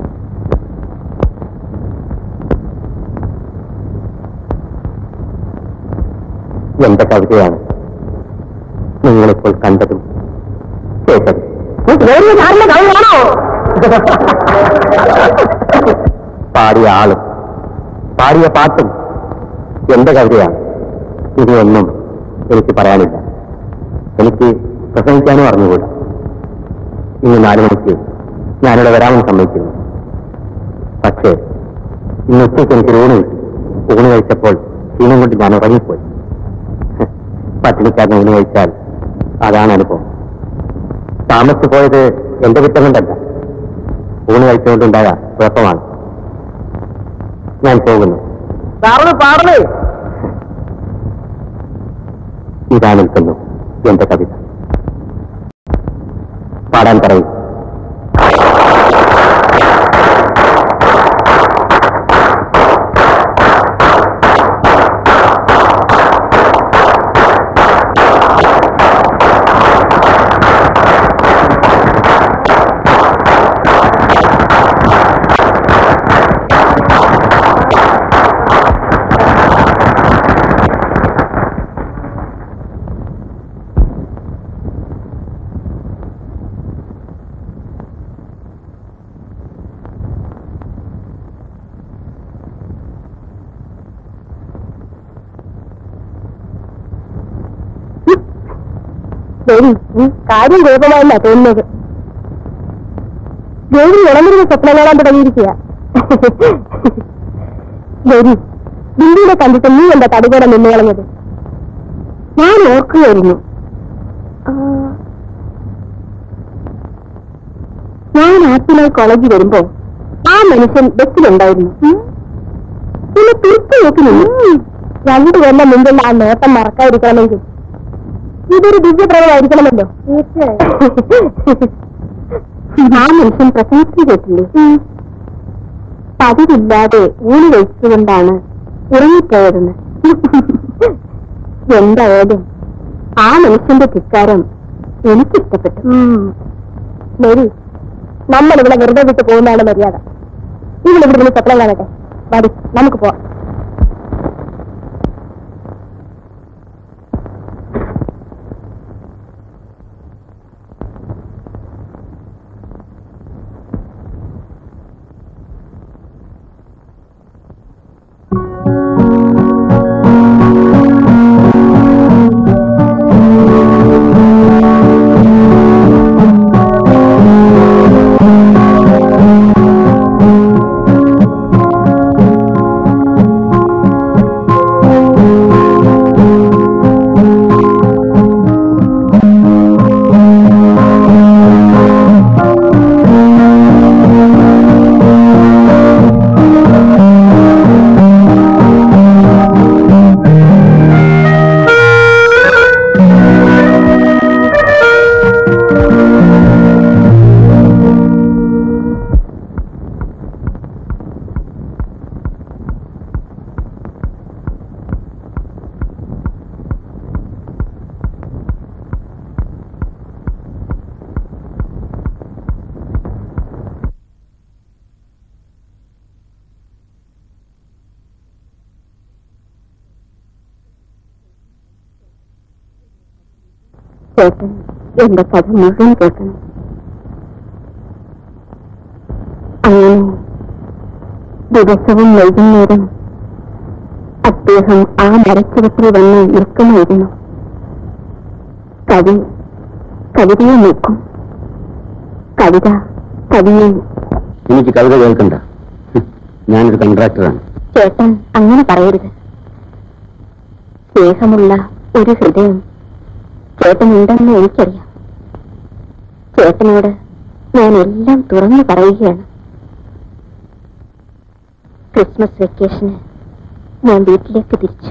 എന്റെ കവിതയാണ് നിങ്ങളിപ്പോൾ കണ്ടതും കേട്ടതും. പാടിയ ആളും പാടിയ പാട്ടും എന്റെ കവിതയാണ്. ഇതൊന്നും എനിക്ക് പറയാനില്ല. എനിക്ക് പ്രസംഗിക്കാനും അറിഞ്ഞുകൂടാ. ഇന്ന് നാലു മണിക്ക് ഞാനിവിടെ വരാമെന്ന് സമ്മതിക്കുന്നു. പക്ഷേ ഇന്ന് ഉച്ചയ്ക്ക് എനിക്ക് ഊണ് കിട്ടി. ഊണ് കഴിച്ചപ്പോൾ ക്ഷീണം കൊണ്ട് ഞാൻ ഉറങ്ങിപ്പോയി. പട്ടിണിക്കാരന് ഊണ് കഴിച്ചാൽ അതാണ് അനുഭവം. താമസിച്ചു പോയത് എന്റെ കുറ്റം കൊണ്ടല്ല, ഊണ് കഴിച്ചുകൊണ്ടുണ്ടായ കുഴപ്പമാണ്. ഞാൻ പോകുന്നു. ഇതാ നിൽക്കുന്നു എന്റെ കവിത. പാടാൻ പറയും. ദേവി, നീ കാര്യം കുഴപ്പമായില്ല തോന്നുന്നത്. ദേവി ഉണർന്നിരുന്ന സ്വപ്നം കാണാൻ തുടങ്ങിയിരിക്കുക. ദേവി, ബിന്ദുവിനെ കണ്ടിട്ട് നീ എന്താ തടികൂടെ നിന്ന് കളഞ്ഞത്? ഞാൻ ഓർക്കുകയായിരുന്നു. ഞാൻ ആറ്റിനായി കോളേജിൽ വരുമ്പോ ആ മനുഷ്യൻ ബസ്സിലുണ്ടായിരുന്നു. പിന്നെ തിരിച്ചു നോക്കി നിന്നു. രണ്ടു കൊല്ലം മുമ്പുള്ള ആ നോട്ടം മറക്കാതിരിക്കണമെങ്കിൽ ഇതൊരു ദിവ്യപ്രദമായിരിക്കണമല്ലോ. ആ മനുഷ്യൻ പ്രസംഗിച്ചു കേട്ടില്ലേ? പതിവില്ലാതെ ഊണ് കഴിച്ചുകൊണ്ടാണ് ഉറങ്ങിപ്പോയതെന്ന്. എന്തായാലും ആ മനുഷ്യന്റെ ധിക്കാരം എനിക്കിഷ്ടപ്പെട്ടു. മേരി, നമ്മളിവിടെ വെറുതെ വിട്ട് പോകുന്നതാണ് മര്യാദ. ഇവളിവിടെ നിന്ന് സ്വപ്നം കാണട്ടെ. മതി, നമുക്ക് പോവാം. ചേട്ടൻ എന്റെ കഥ മുഴുവൻ കേൾക്കണം. അങ്ങനെ ദിവസവും വൈകുന്നേരം അദ്ദേഹം ആ മരച്ചുവട്ടിൽ വന്ന് നിൽക്കുമായിരുന്നു. കവി കവിതയെ നോക്കും, കവിത കവിയെ. എനിക്ക് കവിത കേൾക്കണ്ട, ഞാനൊരു കോൺട്രാക്ടറാണ്. ചേട്ടൻ അങ്ങനെ പറയരുത്. സ്നേഹമുള്ള ഒരു ഹൃദയം ചേട്ടനുണ്ടെന്ന് എനിക്കറിയാം. ചേട്ടനോട് ഞാൻ എല്ലാം തുറന്നു പറയുകയാണ്. ക്രിസ്മസ് വെക്കേഷന് ഞാൻ വീട്ടിലേക്ക് തിരിച്ചു.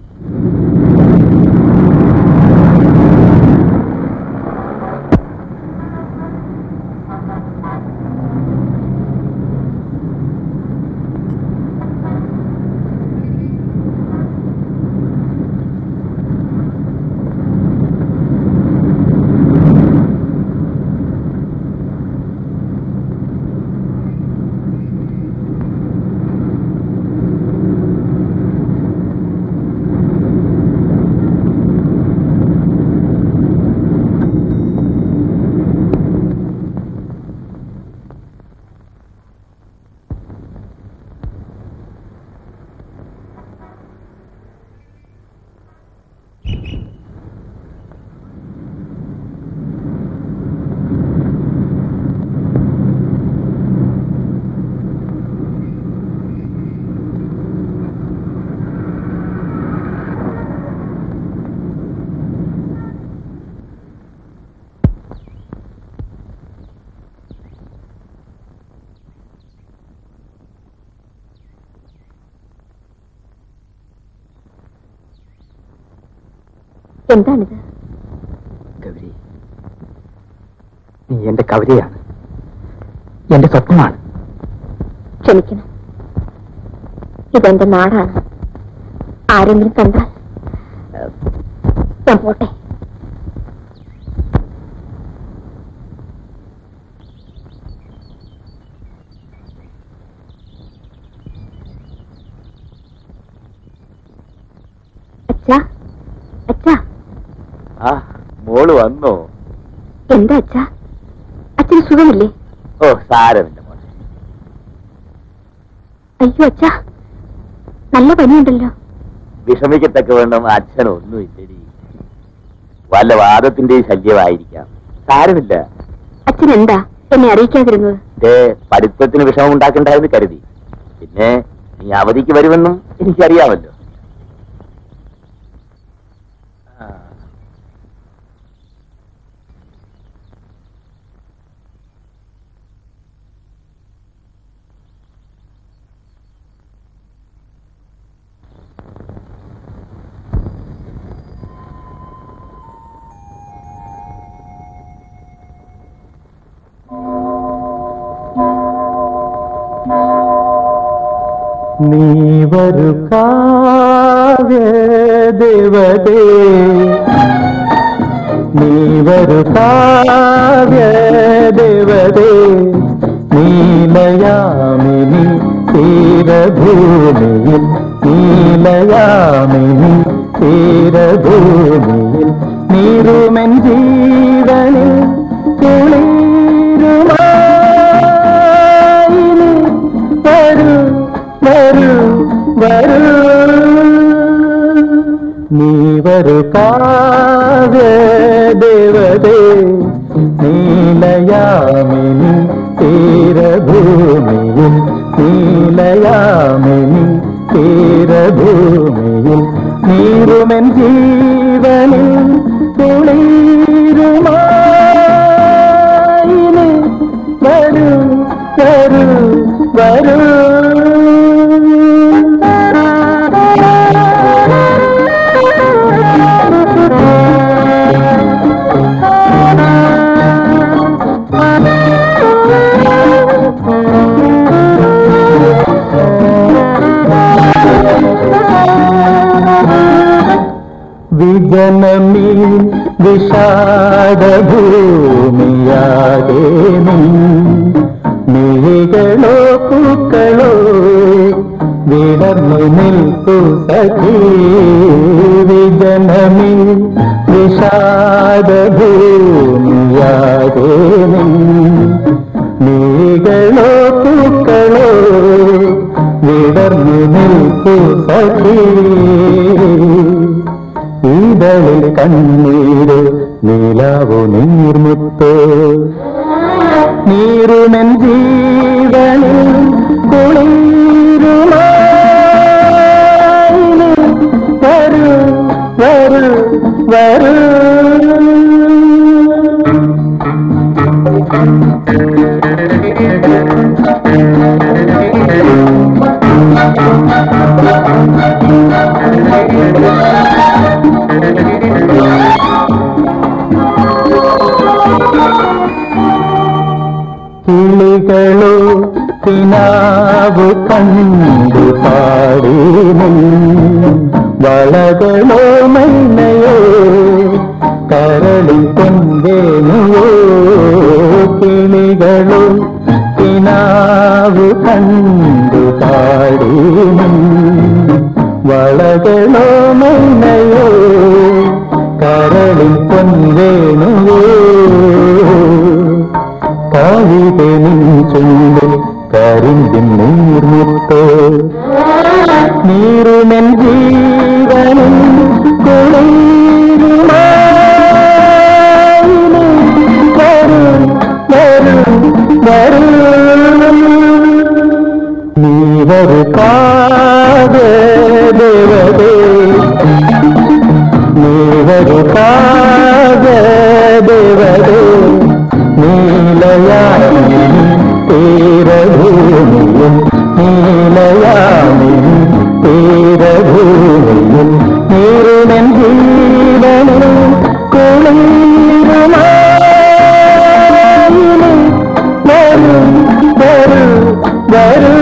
എന്താണിത്? ഗൗരി, നീ എന്റെ കവിതയാണ്, എന്റെ സ്വപ്നമാണ്. ക്ഷമിക്കണം, ഇതെന്റെ നാടാണ്. ആരെങ്കിലും കണ്ടാൽ ഞാൻ പോട്ടെ. അച്ഛാ, അച്ഛാ. ആ, മോള് വന്നോ? എന്താ അച്ഛാ, അച്ഛന് സുഖമില്ലേ? ഓ, സാരമില്ല മോളെ. അയ്യോ അച്ഛാ, നല്ല പനിയുണ്ടല്ലോ. വിഷമിക്കത്തക്ക വേണം അച്ഛനൊന്നുമില്ലടി. വല്ല വാദത്തിന്റെ ശല്യമായിരിക്കാം. സാരമില്ല. അച്ഛൻ എന്താ എന്നെ അറിയിക്കാതിരുന്നത്? എന്റെ പഠിത്തത്തിന് വിഷമം ഉണ്ടാക്കണ്ടായെന്ന് കരുതി. പിന്നെ നീ അവധിക്ക് വരുമെന്നും എനിക്കറിയാമല്ലോ. നീ വരു കാവ്യ ദേവതേ, നീ വരു കാവ്യ ദേവതേ, നീലയാമിനി തീരഭൂമിയിൽ, നീലയാമിനി തീരഭൂമിയിൽ, നീരുമെൻ ജീവനിൽ കുളിരുമായി വരൂ വരൂ വരൂ. നീ വരു കാവ്യ ദേവതേ, നീലയാമിനി തീരഭൂമിയിൽ, നീലയാമിനി തീരഭൂമിയിൽ, നീരുമെൻ ജീവനിൽ കുളിരുമായി വരൂ വരൂ വരൂ. വിജനമീ വിഷാദഭൂമിയാകെ നീ, മിഴികളോ പൂക്കളോ വിടർന്നു നിൽക്കു സഖീ വിജനമി വിഷാദഭൂമിയാകെ നീകളോ പൂക്കളോ വിടർന്നു നിൽക്കു സഖീ ഈടലിൽ കണ്ണീര് നീലാവോ നീർമുത്തോ നീരുമൻ ജീവനിൽ കുളിരുമായി വരൂ വരൂ വരൂ കിളികളോ കിനാവു കണ്ടു പാടി വളകളോ മൈനയോ കരളി പൊൻവേനുവോ കിളികളോ കിനാവു കണ്ടു പാടി വളകളോ മൈനയോ കരളി പൊൻവേനുവോ കാവിതനിൻ ചുണ്ടിൽ കരിമ്പിൻ നീർമുത്തോ നീരുമെൻ ജീവനും കുളിരുമായി വരൂ വരൂ വരൂ നീ വരു കാതേ ദേവതേ നീ വരു കാതേ ദേവതേ നീലയാമി തീരഭൂമിയും നീലയാമി തീരഭൂമിയും നീരുമൻ ജീവനും കുളിരുമായി വരൂ വരൂ വരൂ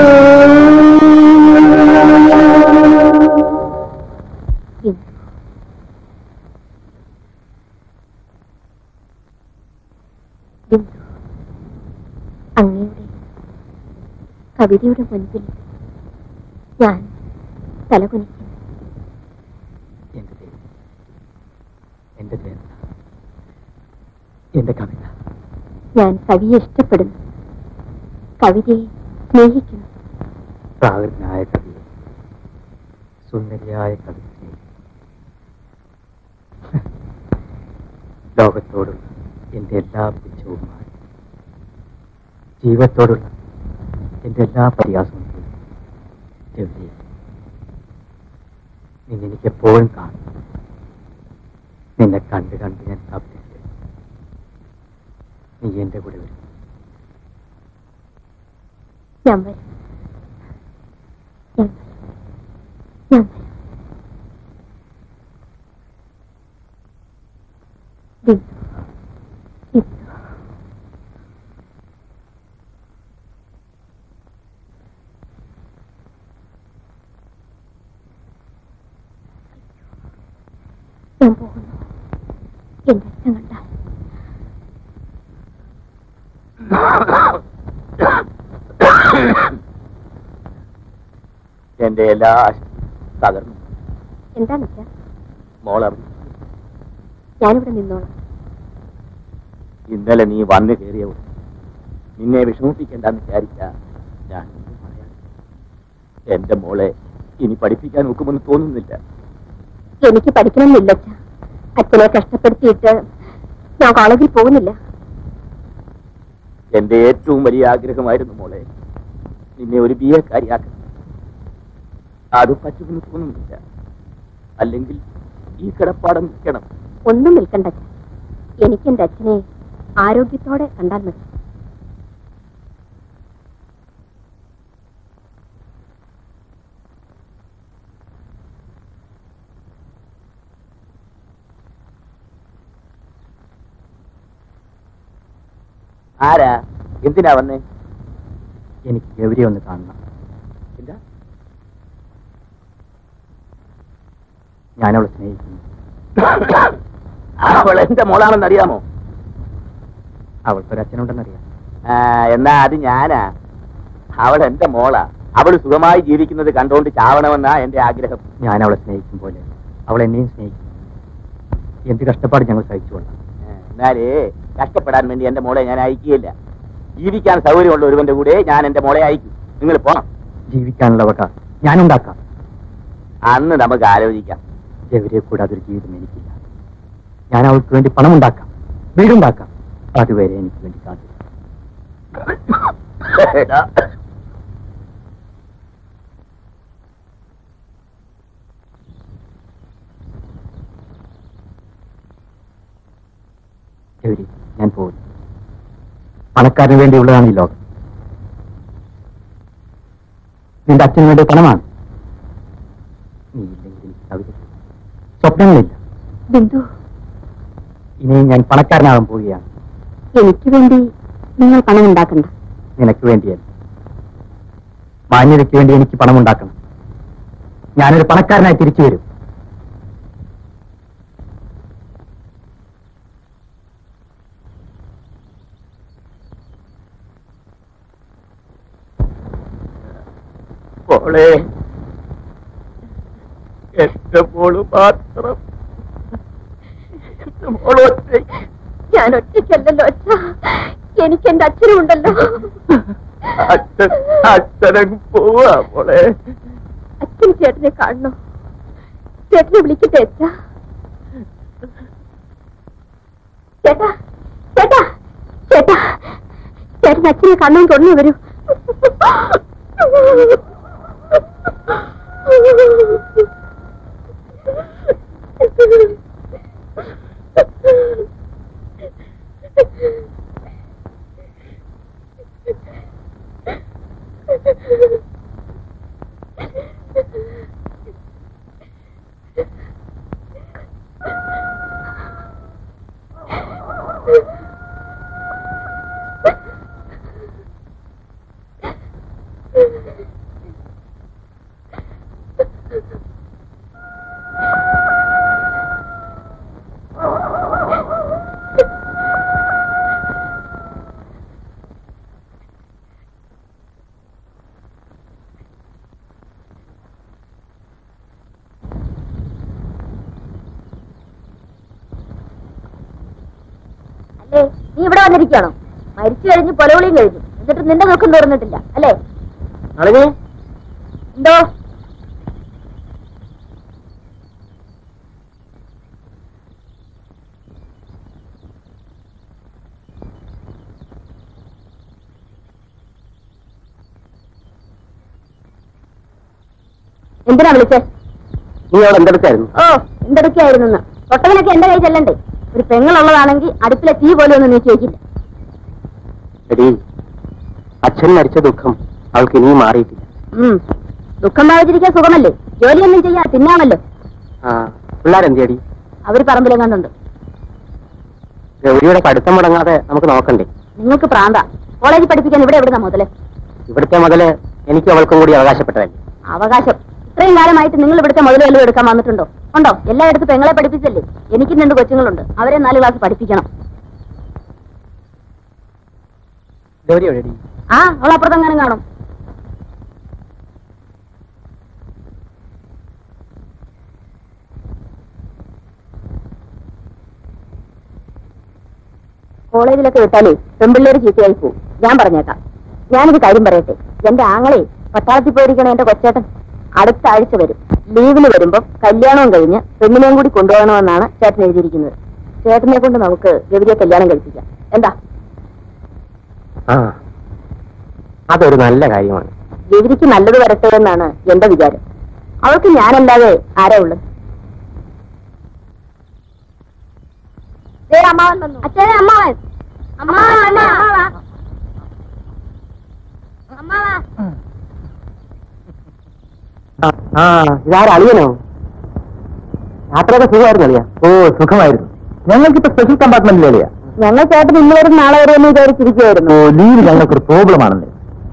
അങ്ങയുടെ കവിതയുടെ മുൻപിൽ ഞാൻ തലകുനിക്കുന്നു. എന്റെ ദേവി, എന്റെ ദേവത, എന്റെ കവിത. ഞാൻ കവിയെ ഇഷ്ടപ്പെടുന്നു, കവിതയെ സ്നേഹിക്കുന്നു. പ്രാകൃതനായ കവിയെ, സുന്ദരിയായ കവിതയെ, ലോകത്തോടുള്ള എന്റെ എല്ലാ പുച്ഛവുമായി ജീവിതത്തോടുള്ള എന്റെ എല്ലാ പരിഹാസവും രവി, നീ എനിക്കെപ്പോഴും കാണും. നിന്നെ കണ്ട് കണ്ട് ഞാൻ തപ്പില്ല. നീ എന്റെ കൂടെ വരും. ഞാൻ വരും, ഞാൻ വരും, ഞാൻ വരും. ബിന്ദു, ബിന്ദു. ഞാൻ പോകുന്നു. എന്റെ അച്ഛൻ കണ്ടാൽ എന്റെ എല്ലാ തകർന്നു. എന്താണ് അച്ഛാ? മോളറിഞ്ഞു. ഞാനിവിടെ നിന്നോളാം. ഇന്നലെ നീ വന്നു കയറിയ നിന്നെ വിഷമിപ്പിക്കേണ്ടെന്ന് വിചാരിച്ച ഞാൻ പറയാം. എന്റെ മോളെ ഇനി പഠിപ്പിക്കാൻ നോക്കുമെന്ന് തോന്നുന്നില്ല. എനിക്ക് പഠിക്കണമെന്നില്ല അച്ഛാ. അച്ഛനെ കഷ്ടപ്പെടുത്തിയിട്ട് ഞാൻ കോളേജിൽ പോകുന്നില്ല. എന്റെ ഏറ്റവും വലിയ ആഗ്രഹമായിരുന്നു മോളെ നിന്നെ ഒരു ബി എ കാര്യാക്കണം. അത് പറ്റുമെന്ന് തോന്നുന്നില്ല. അല്ലെങ്കിൽ ഈ കിടപ്പാടം നിൽക്കണം. ഒന്നും നിൽക്കണ്ട അച്ഛാ. എനിക്ക് എന്റെ അച്ഛനെ ആരോഗ്യത്തോടെ കണ്ടാൽ മതി. ആരാ? എന്തിനാ വന്നേ? എനിക്ക് ഗൗരിയെ ഒന്ന് കാണണം. എന്താ? ഞാനവളെ സ്നേഹിക്കുന്നു. അവൾ എന്റെ മോളാണെന്ന് അറിയാമോ? അവൾക്കൊരച്ഛനുണ്ടെന്നറിയാം. എന്നാ അത് ഞാനാ. അവൾ എന്റെ മോളാ. അവൾ സുഖമായി ജീവിക്കുന്നത് കണ്ടുകൊണ്ട് ചാവണമെന്നാ എന്റെ ആഗ്രഹം. ഞാൻ അവളെ സ്നേഹിക്കും പോലെ അവളെ എന്നെയും സ്നേഹിക്കും. എന്ത് കഷ്ടപ്പാട് ഞങ്ങൾ സഹിച്ചുകൊള്ളാം. എന്നാലേ കഷ്ടപ്പെടാൻ വേണ്ടി എന്റെ മോളെ ഞാൻ അയക്കുകയില്ല. ജീവിക്കാൻ സൗകര്യമുള്ള ഒരുവന്റെ കൂടെ ഞാൻ എന്റെ മോളെ അയക്കും. നിങ്ങൾ പോണം. ജീവിക്കാനുള്ള വക ഞാനുണ്ടാക്കാം. അന്ന് നമുക്ക് ആലോചിക്കാം. ഗൗരിയെ കൂടാതെ ഒരു ജീവിതം എനിക്കില്ല. ഞാൻ അവൾക്ക് വേണ്ടി പണമുണ്ടാക്കാം, വീടുണ്ടാക്കാം. അതുവരെ എനിക്ക് വേണ്ടി കാത്തിരിക്കും. ഗൗരി, ഞാൻ പോകുന്നു. പണക്കാരന് വേണ്ടിയുള്ളതാണ് ഈ ലോകം. നിന്റെ അച്ഛന് വേണ്ടി പണമാണ്. നീ ഇല്ലെങ്കിൽ എനിക്ക് കവിത, സ്വപ്നങ്ങളില്ല. ബിന്ദു, ഇനിയും ഞാൻ പണക്കാരനാകാൻ പോവുകയാണ്. എനിക്ക് വേണ്ടി നിങ്ങൾ പണം ഉണ്ടാക്കണ്ട. നിനക്ക് വേണ്ടിയല്ല, മാന്യതയ്ക്ക് വേണ്ടി എനിക്ക് പണം ഉണ്ടാക്കണം. ഞാനൊരു പണക്കാരനായി തിരിച്ചു വരും. മോളെ, എന്റെ മോള് മാത്രം. ഞാൻ ഒറ്റയ്ക്കല്ലല്ലോ അച്ഛ, എനിക്ക് എന്റെ അച്ഛനും ഉണ്ടല്ലോ. അച്ഛൻ അച്ഛനും പോവാ മോളെ. അച്ഛൻ ചേട്ടനെ കാണണോ? ചേട്ടനെ വിളിക്കട്ടെ അച്ഛ. ചേട്ടാ ചേട്ടാ ചേട്ടാ ചേട്ടൻ അച്ഛനെ കാണാൻ തുടങ്ങി വരൂ. നീ ഇവിടെ വന്നിരിക്കുകയാണോ? മരിച്ചു കഴിഞ്ഞ് പൊലവിളിയും കഴിഞ്ഞു, എന്നിട്ട് നിന്റെ നോക്കം തുറന്നിട്ടില്ല അല്ലേ? എന്തോ എന്തിനാ വിളിച്ചേ? നീ അവിടെ എന്തെടുക്കായിരുന്നു? ഓ, എന്തെടുക്കായിരുന്നു? തൊട്ടവനൊക്കെ എന്റെ കൈ ചെല്ലണ്ടേ? ഒരു പെങ്ങളുള്ളതാണെങ്കിൽ അടുപ്പിലെ തീ പോലെ ഒന്നും നീക്കി വെക്കില്ല. എടീ, അച്ഛൻ മരിച്ച ദുഃഖം അവൾക്ക് ഇനിയും മാറിയിട്ടില്ല. ദുഃഖം ഭാവിച്ചിരിക്കാൻ സുഖമല്ലേ? ജോലിയൊന്നും ചെയ്യാ തിന്നാമല്ലോ. ആ, പിള്ളേരെന്തിയടി? അവര് പറമ്പിലെങ്ങാണ്ടുണ്ട്. ഗൗരിയുടെ പഠിത്തം മുടങ്ങാതെ നമുക്ക് നോക്കണ്ടേ? നിങ്ങൾക്ക് പ്രാന്ത. കോളേജിൽ പഠിപ്പിക്കാൻ ഇവിടെ എവിടുന്ന മുതല്? ഇവിടുത്തെ മുതല് എനിക്ക് അവൾക്കും കൂടി അവകാശപ്പെട്ടതല്ലേ? അവകാശം? ഇത്രയും കാലമായിട്ട് നിങ്ങൾ ഇവിടുത്തെ മുതൽ വല്ലതും എടുക്കാൻ വന്നിട്ടുണ്ടോ? ഉണ്ടോ? എല്ലായിടത്തും പെങ്ങളെ പഠിപ്പിച്ചല്ലേ? എനിക്കും രണ്ട് കൊച്ചുങ്ങളുണ്ട്, അവരെ നാല് ക്ലാസ് പഠിപ്പിക്കണം. ഗൗരി എവിടെടി? ആ, അവൾ അപ്പുറത്തെങ്ങാനും കാണും. കോളേജിലൊക്കെ വിട്ടാലേ പെൺപിള്ളേര് ചീത്തയായി പോവും. ഞാൻ പറഞ്ഞേക്കാം. ഞാനൊരു കാര്യം പറയട്ടെ. എന്റെ ആങ്ങളെ പട്ടാളത്തിൽ പോയിരിക്കണ എന്റെ കൊച്ചേട്ടൻ അടുത്ത ആഴ്ച വരും. ലീവിന് വരുമ്പോ കല്യാണവും കഴിഞ്ഞ് പെണ്ണിനെയും കൂടി കൊണ്ടുപോകണമെന്നാണ് ചേട്ടൻ എഴുതിയിരിക്കുന്നത്. ചേട്ടനെ കൊണ്ട് നമുക്ക് ഗൗരിയെ കല്യാണം കഴിപ്പിക്കാം. എന്താ? ആ, അതൊരു നല്ല കാര്യമാണ്. ഗൗരിക്ക് നല്ലത് വരട്ടെ എന്നാണ് എന്റെ വിചാരം. അവൾക്ക് ഞാനല്ലാതെ ആരാ ഉള്ളത്? അമ്മാവൻ വന്നു. അച്ഛനെ അമ്മാവൻ. ആ, ഇതാരും അളിയനോ? യാത്രയൊക്കെ സുഖമായിരുന്നു അളിയ? ഓ, സുഖമായിരുന്നു. ഞങ്ങൾക്കിപ്പോ സ്പെഷ്യൽ കമ്പാർട്ട്മെന്റിൽ അളിയ. ഞങ്ങൾ ചേട്ടൻ ഇന്ന് വരും നാളെ വരും എന്ന് വിചാരിച്ചിരിക്കുവായിരുന്നു. ഓ, ലീവ് ഞങ്ങൾക്കൊരു പ്രോബ്ലം ആണല്ലേ.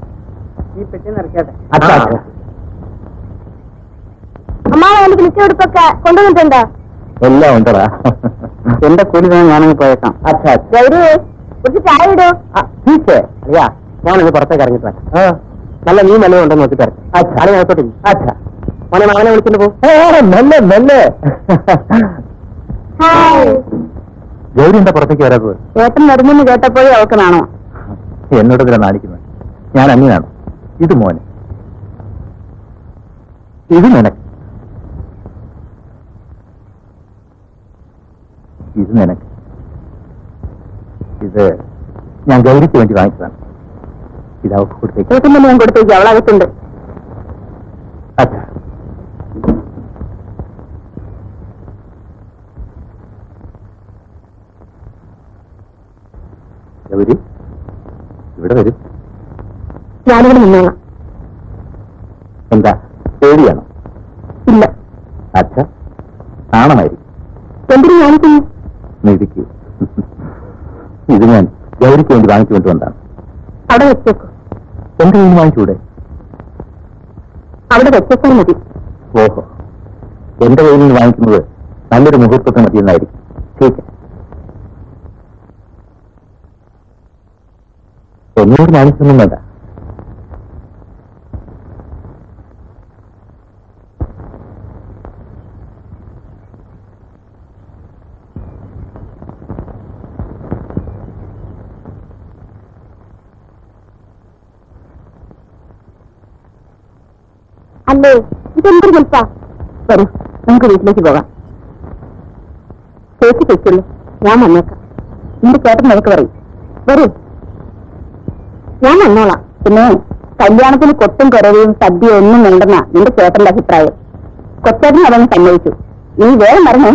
അമ്മാവൻ എനിക്ക് നിശ്ചയെടുപ്പൊക്കെ കൊണ്ടുവന്നിട്ടുണ്ടോ? എല്ലാം ഉണ്ടടാ. എന്റെ കൂലി തന്നെ ഞാനങ്ങ് പോയേക്കാം. അച്ഛാ, ഗൗരി കുറച്ച് ചായ ഇടൂ. അളിയാ, ഞാനൊന്ന് പുറത്തേക്ക് ഇറങ്ങിട്ട് നല്ല മീൻ വല്ലതും ഉണ്ടെന്ന് നോക്കി തരാം. അച്ഛാ അകത്തോട്ട് അച്ഛാ മോനെ മകനെ വിളിച്ചിട്ട് പോകും. നല്ല നല്ല ഗൗരി എന്താ പുറത്തേക്ക് വരാത്തത്? ചേട്ടൻ വരുന്നെന്ന് കേട്ടപ്പോഴേ അവൾക്ക് നാണോ? എന്നോട് ഇതിനെ നാണിക്കുന്നത്. ഞാൻ അന്യനാണ്. ഇത് മോനെ, ഇത് നിനക്ക്, ഇത് നിനക്ക്, ഇത് ഞാൻ ഗൗരിക്ക് വേണ്ടി വാങ്ങിച്ചതാണ്. ഇത് അവൾക്ക് കൊടുത്തേക്ക്. ചേട്ടൻ ഞാൻ കൊടുത്തേക്ക്, അവളകത്തുണ്ട്. അച്ഛാ ഗൗരി ഇവിടെ വരും. ഞാനിവിടെ നിന്നോളാം. എന്താ പേടിയാണോ? ഇല്ല. അച്ഛ നാണമായിരിക്കും. എന്തിനു കാണിക്കുന്നു? നിധിക്ക് ഇത് ഞാൻ ഗൗരിക്ക് വേണ്ടി വാങ്ങിച്ചു കൊണ്ടുവന്നാണ്. അവിടെ വെച്ചേക്കോ. എന്റെ കയ്യിൽ വാങ്ങിച്ചൂടെ? അവിടെ വെച്ചേക്കാൻ മതി. ഓഹോ, എന്റെ കയ്യിൽ നിന്ന് വാങ്ങിക്കുന്നത് നല്ലൊരു മുഹൂർത്തത്തിന് മതിയെന്നായിരിക്കും. ശരി, എന്നോട് വാങ്ങിച്ചൊന്നും വേണ്ട. അല്ലേ, ഇതെന്തൊരു ഹെൽപ്പാ. വരൂ, നമുക്ക് വീട്ടിലേക്ക് പോകാം. ചേച്ചി വെച്ചുള്ളൂ, ഞാൻ വന്നേക്കാം. എന്റെ ചേട്ടൻ നിനക്ക് പറയും. വരൂ, ഞാൻ വന്നോളാം. പിന്നെ കല്യാണത്തിന് കൊട്ടും കുറവും സദ്യ ഒന്നും വേണ്ടെന്നാ നിന്റെ ചേട്ടന്റെ അഭിപ്രായം. കൊച്ചേട്ടനും അതൊന്ന് സമ്മതിച്ചു. നീ വേഗം പറഞ്ഞേ.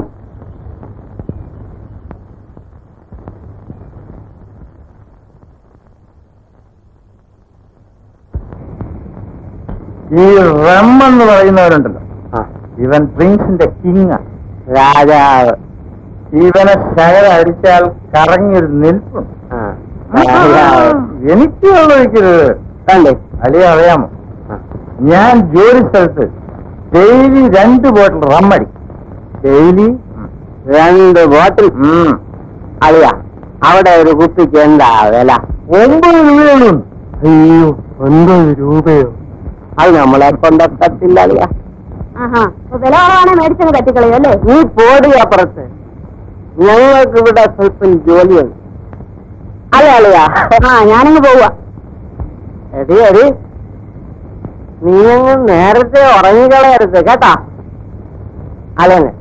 ഈ റമ്മെന്ന് പറയുന്നവരുണ്ടല്ലോ, ഇവൻ ഡ്രിങ്ക്സിന്റെ കിങ്, രാജാവ്. ഇവനെ ശകല അടിച്ചാൽ കറങ്ങിയൊരു നിൽപ്പും. എനിക്ക് ഒഴിക്കരുത്. കണ്ടേ അലിയ അറിയാമോ, ഞാൻ ജോലി സ്ഥലത്ത് ഡെയിലി രണ്ട് ബോട്ടിൽ റമ്മടി. ഡെയിലി രണ്ട് ബോട്ടിൽ. അളിയ അവിടെ ഒരു കുപ്പിക്ക് എന്താ വില? ഒമ്പത് രൂപയുള്ളൂ. അയ്യോ, ഒൻപത് രൂപയോ? അത് നമ്മളെ കൊണ്ടെത്തത്തില്ല അളിയ. വില കുറവാണ് മേടിച്ചത് കത്തിക്കളയോ അല്ലേ? നീ പോടി അപ്പുറത്ത്. ഞങ്ങൾക്ക് ഇവിടെ സ്വല്പം ജോലിയുണ്ട്. അതെ അളിയാ, ആ ഞാനങ്ങ് പോവുക. എടി എടി, നീ അങ്ങ് നേരത്തെ ഉറങ്ങിക്കളയരുത് കേട്ടാ. അളയനെ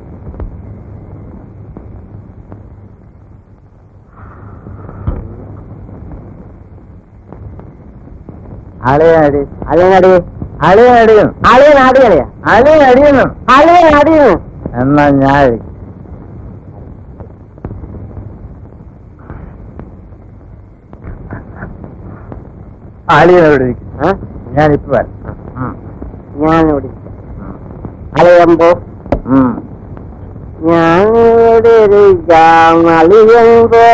അളിയനടി അളിയനടി അളിയനടിയും അളിയനടിയറിയാ അളിയനടിയെന്നും അളിയനടിയെന്നും എന്നാ ഞാൻ അളിയനോട് ഞാനിപ്പോ ഞാനിവിടെ അളിയമ്പോ ഞാനിവിടെ അളിയമ്പോ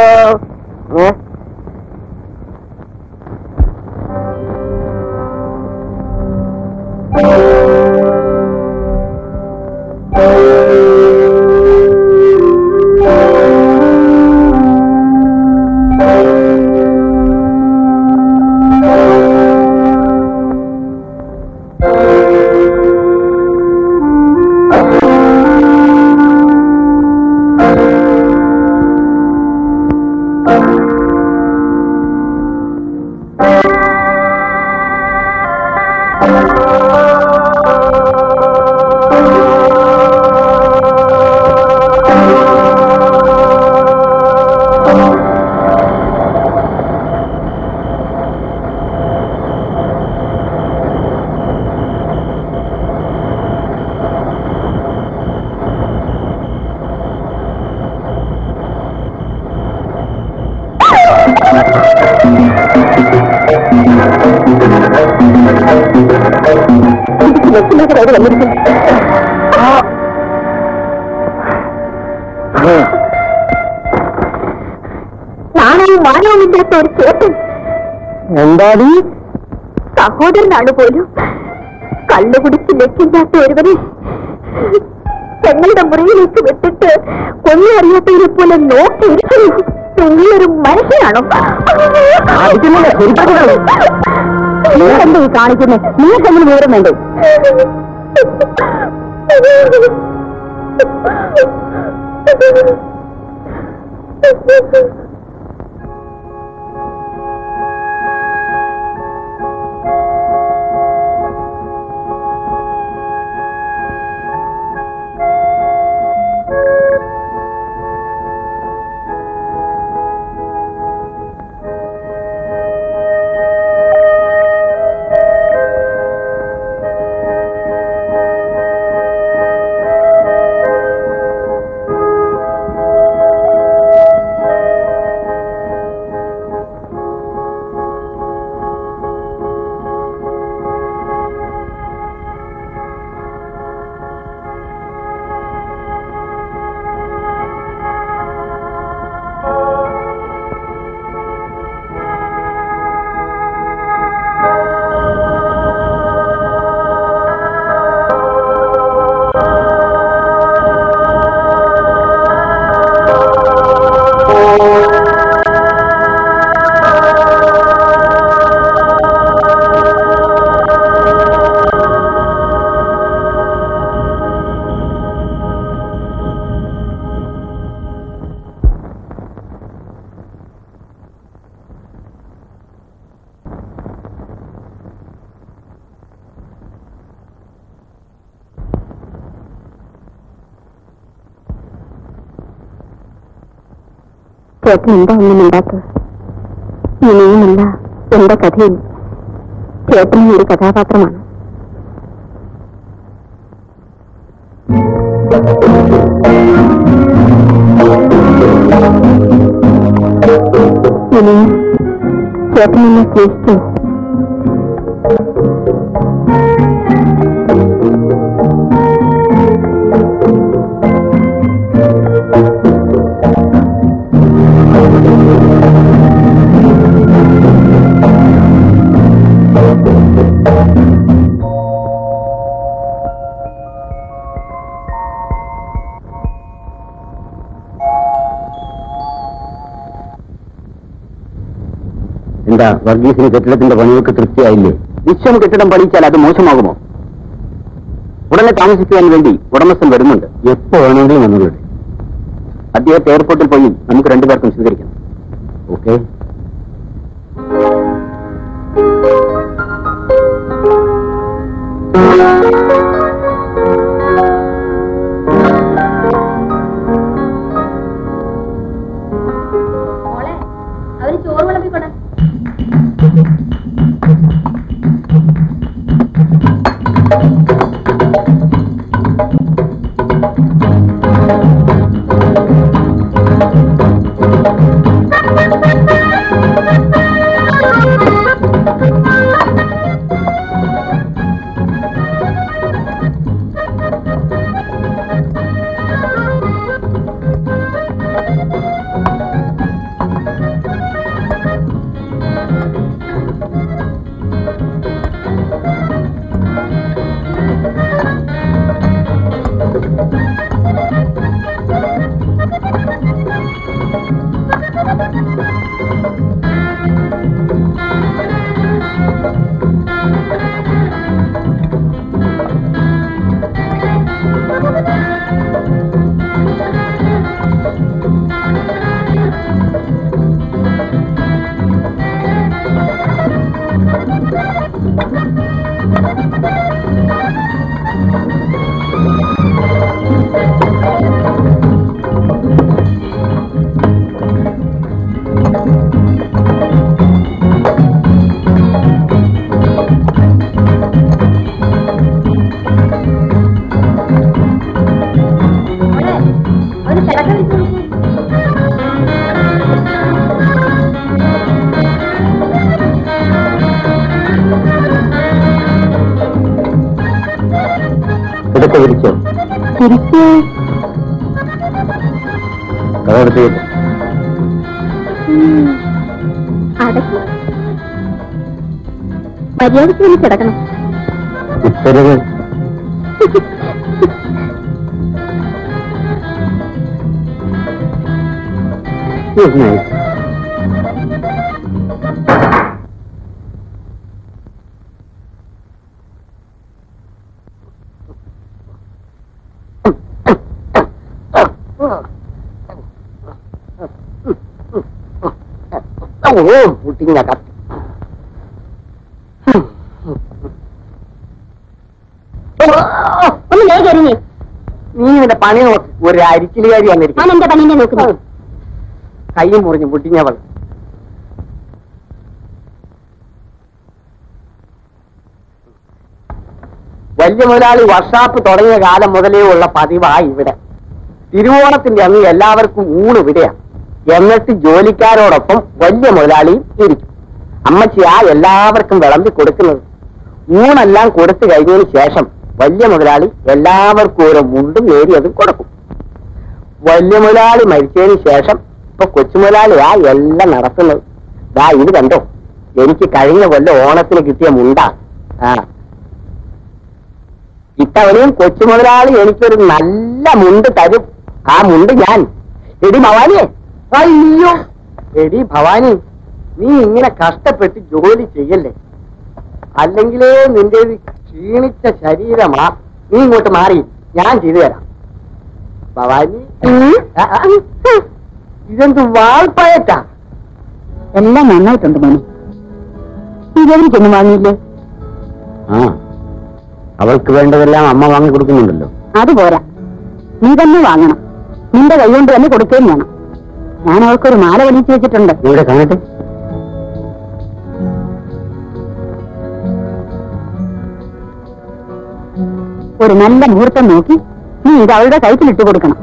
നാണവും മാനവുമില്ലാത്ത ഒരു ചേട്ടൻ. എന്താടി? സഹോദരനാണ് പോലും. കള്ളുകുടിച്ച് ലക്കില്ലാത്ത ഒരുവനെ ഞങ്ങളുടെ മുറിയിലേക്ക് വിട്ടിട്ട് ഒന്നും അറിയാത്തവരെ പോലെ നോക്കിയിരിക്കുന്നു. നിങ്ങളൊരു മനുഷ്യനാണോ? നീ എന്ത് ഈ കാണിക്കുന്നേ? നിങ്ങൾക്ക് എന്തിനു വിവരം വേണ്ടേ? ചേട്ടൻ എന്താ ഒന്നും ഉണ്ടാക്കുക? ഇനിയുമില്ല എന്റെ കഥയിൽ ചേട്ടനും ഒരു കഥാപാത്രമാണ്. ഇനിയും ചേട്ടൻ എന്നെ സ്നേഹിച്ചു. എന്താ വർഗീസിന് കെട്ടിടത്തിന്റെ പണികൾക്ക് തൃപ്തിയായില്ലേ? വിശ്വം കെട്ടിടം പണിയിച്ചാൽ അത് മോശമാകുമോ? ഉടനെ താമസിക്കുവാൻ വേണ്ടി ഉടമസ്ഥൻ വരുന്നുണ്ട്. എപ്പോ വേണമെങ്കിലും വന്നുകൂടെ. അദ്ദേഹത്തെ എയർപോർട്ടിൽ പോയി നമുക്ക് രണ്ടുപേർക്കും സ്വീകരിക്കണം. ഓക്കെ? അവര് ചോറ് വിളമ്പിക്കൊട. ഇതൊക്കെ വിരിച്ചോ? തിരിച്ച് കഥയെടുത്ത് അടക്കി മര്യാദയ്ക്ക് വേണ്ടി കിടക്കണം. ഇത്തരവ് ഓ പുട്ടിങ്ങ കത്തി. ഒന്ന് വേഗം നീ നിന്റെ പണി നോക്ക്. ഒരു അരിച്ചിലുകാരി വന്നിരിക്കും. ഞാൻ എന്റെ പണിനെ നോക്കുന്നു. കയ്യും മുറിഞ്ഞു പുട്ടിങ്ങവൾ. വലിയ മുതലാളി വർഷാപ്പ് തുടങ്ങിയ കാലം മുതലേ ഉള്ള പതിവായി ഇവിടെ. തിരുവോണത്തിന്റെ അന്ന് എല്ലാവർക്കും ഊണ് ഇവിടെയാണ്. എന്നിട്ട് ജോലിക്കാരോടൊപ്പം വലിയ മുതലാളിയും ഇരിക്കും. അമ്മച്ചിയാ എല്ലാവർക്കും വിളമ്പി കൊടുക്കുന്നത്. ഊണെല്ലാം കൊടുത്തു കഴിഞ്ഞതിന് ശേഷം വലിയ മുതലാളി എല്ലാവർക്കും ഓരോ മുണ്ടും നേരിയതും കൊടുക്കും. വലിയ മുതലാളി മരിച്ചതിന് ശേഷം ഇപ്പൊ കൊച്ചുമുതലാളിയാ എല്ലാം നടത്തുന്നത്. ദാ ഇത് കണ്ടോ, എനിക്ക് കഴിഞ്ഞ കൊല്ലം ഓണത്തിന് കിട്ടിയ മുണ്ടാ. ആ ഇത്തവണയും കൊച്ചുമുതലാളി എനിക്കൊരു നല്ല മുണ്ട് തരും. ആ മുണ്ട് ഞാൻ എടി ഭവാനിയെ. അയ്യോ എടി ഭവാനി, നീ ഇങ്ങനെ കഷ്ടപ്പെട്ട് ജോലി ചെയ്യല്ലേ. അല്ലെങ്കിലേ നിന്റെ ക്ഷീണിച്ച ശരീരമാ. നീ ഇങ്ങോട്ട് മാറി, ഞാൻ ചെയ്തു തരാം. ഭവാനി, ഇതെന്ത് വാൾപ്പയറ്റാ? എല്ലാം നന്നായിട്ടുണ്ട് മോനെ. ഇതെനിക്കൊന്നും വാങ്ങിയില്ലേ? ആ, അവൾക്ക് വേണ്ടതെല്ലാം അമ്മ വാങ്ങി കൊടുക്കുന്നുണ്ടല്ലോ. അതുപോരാ, നീ തന്നെ വാങ്ങണം. നിന്റെ കൈ കൊണ്ട് തന്നെ കൊടുക്കുകയും വേണം. ഞാൻ അവൾക്കൊരു മാല വലിച്ചു വെച്ചിട്ടുണ്ട്. ഇവിടെ കാണട്ടെ. ഒരു നല്ല മുഹൂർത്തം നോക്കി നീ ഇത് അവളുടെ കൈക്കിലിട്ട് കൊടുക്കണം.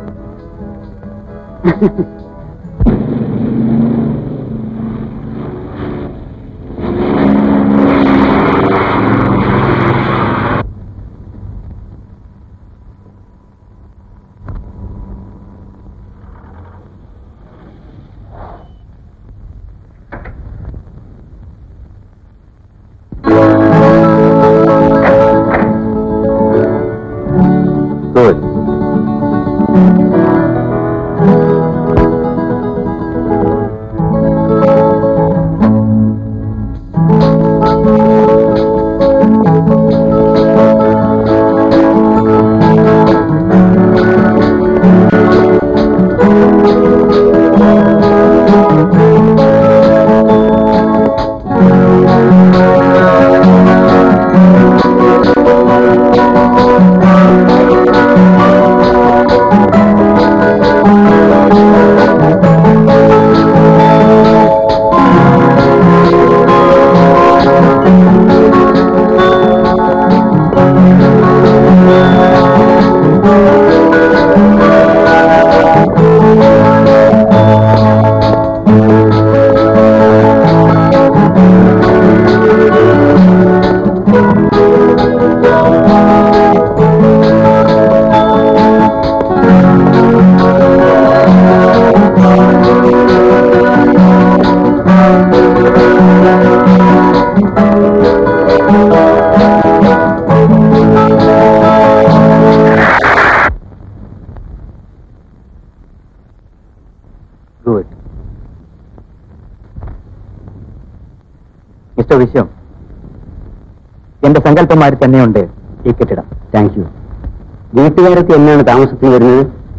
മിസ്റ്റർ വിശ്വം, എന്റെ സങ്കല്പമാരി തന്നെയുണ്ട് ഈ കെട്ടിടം. Thank you. വീട്ടുകാരൊക്കെ എന്നാണ് താമസത്തിന് വരുന്നത്?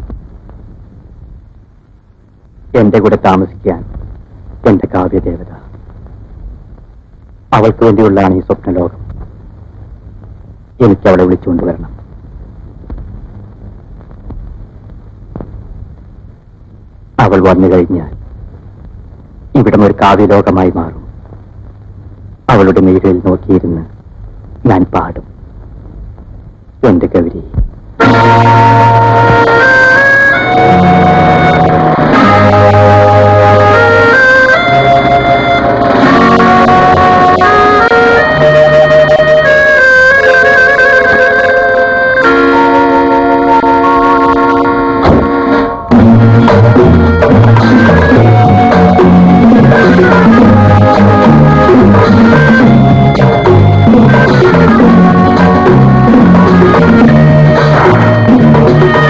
എന്റെ കൂടെ താമസിക്കാൻ എന്റെ കാവ്യദേവത. അവൾക്ക് വേണ്ടിയുള്ളതാണ് ഈ സ്വപ്നലോകം. എനിക്ക് അവളെ വിളിച്ചുകൊണ്ടുവരണം. അവൾ വന്നു കഴിഞ്ഞാൽ ഇവിടം ഒരു കാവ്യലോകമായി മാറും. അവളുടെ മേഖലയിൽ നോക്കിയിരുന്ന് ഞാൻ പാടും എന്റെ കവിത. Thank you.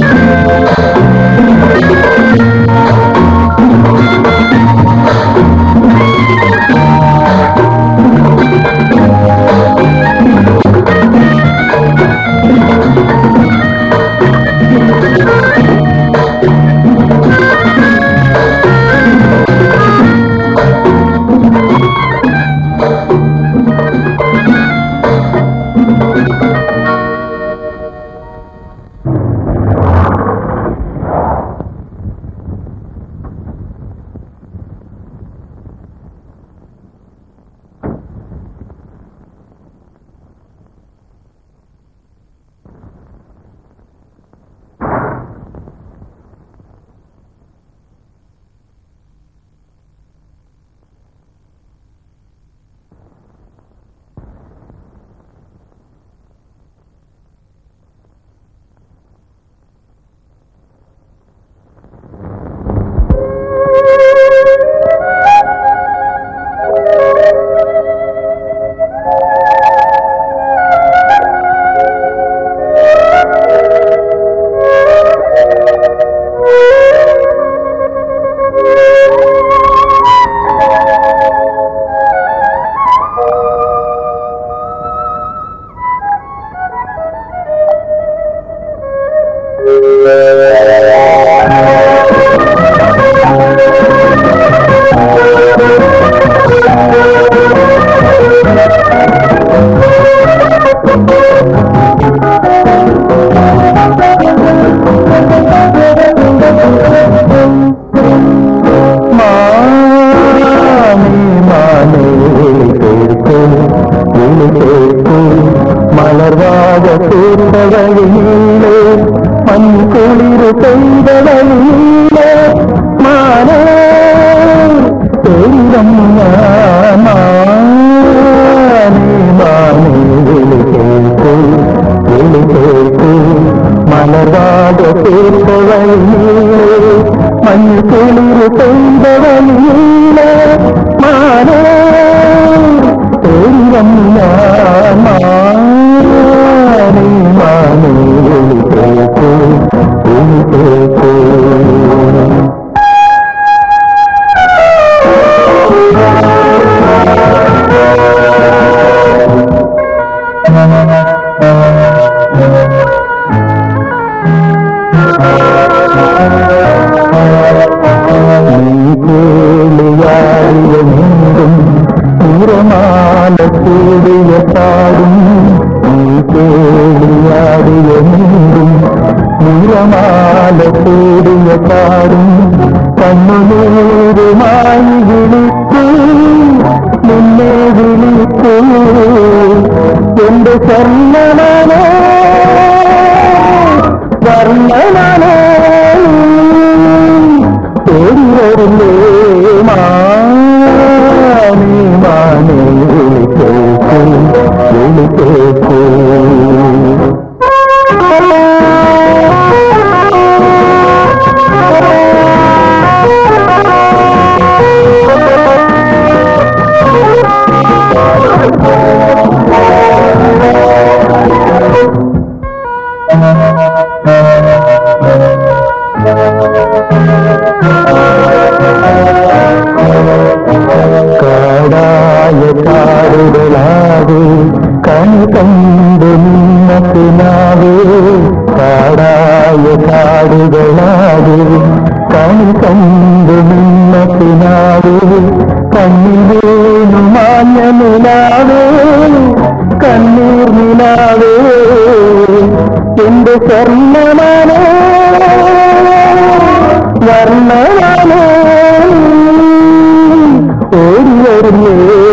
പെയ്തവനീലെ മാനേ തേരം മലർവാട തീർത്തവനീലെ മഞ്ഞ് കുളിർ പെയ്തവനീലെ മാനേ തേരം മാനേ മാനേ കേൾക്കൂ കേൾക്കൂ. ൂരമാല കൂടിയ പാടും നീ കേളിയാടിയ നീണ്ടും ൂരമാല കൂടിയ പാടും കണ്ണുനൂരുമായി വിളിക്കൂ നിന്നെ വിളിക്കൂ എന്റെ സ്വർണ്ണനാനേ വർണ്ണനാനേ ഓടി വരുന്നേ മാനേ മാനേ വിളിക്കേക്കൂ വിളിക്കേക്കൂ. കാടായ കാടുകളാവേ കണി കണ്ടു നിന്ന പിന്നാവേ കാടായ കാടുകളാവേ കണി കണ്ടു നിന്ന പിന്നാവേ കണ്ണിലേനു മാഞ്ഞ നിലാവേ കണ്ണീർ നിലാവേ എന്റെ സ്വർണ്ണമാനേ വർണ്ണമാനേ ഓടി വരുന്നേ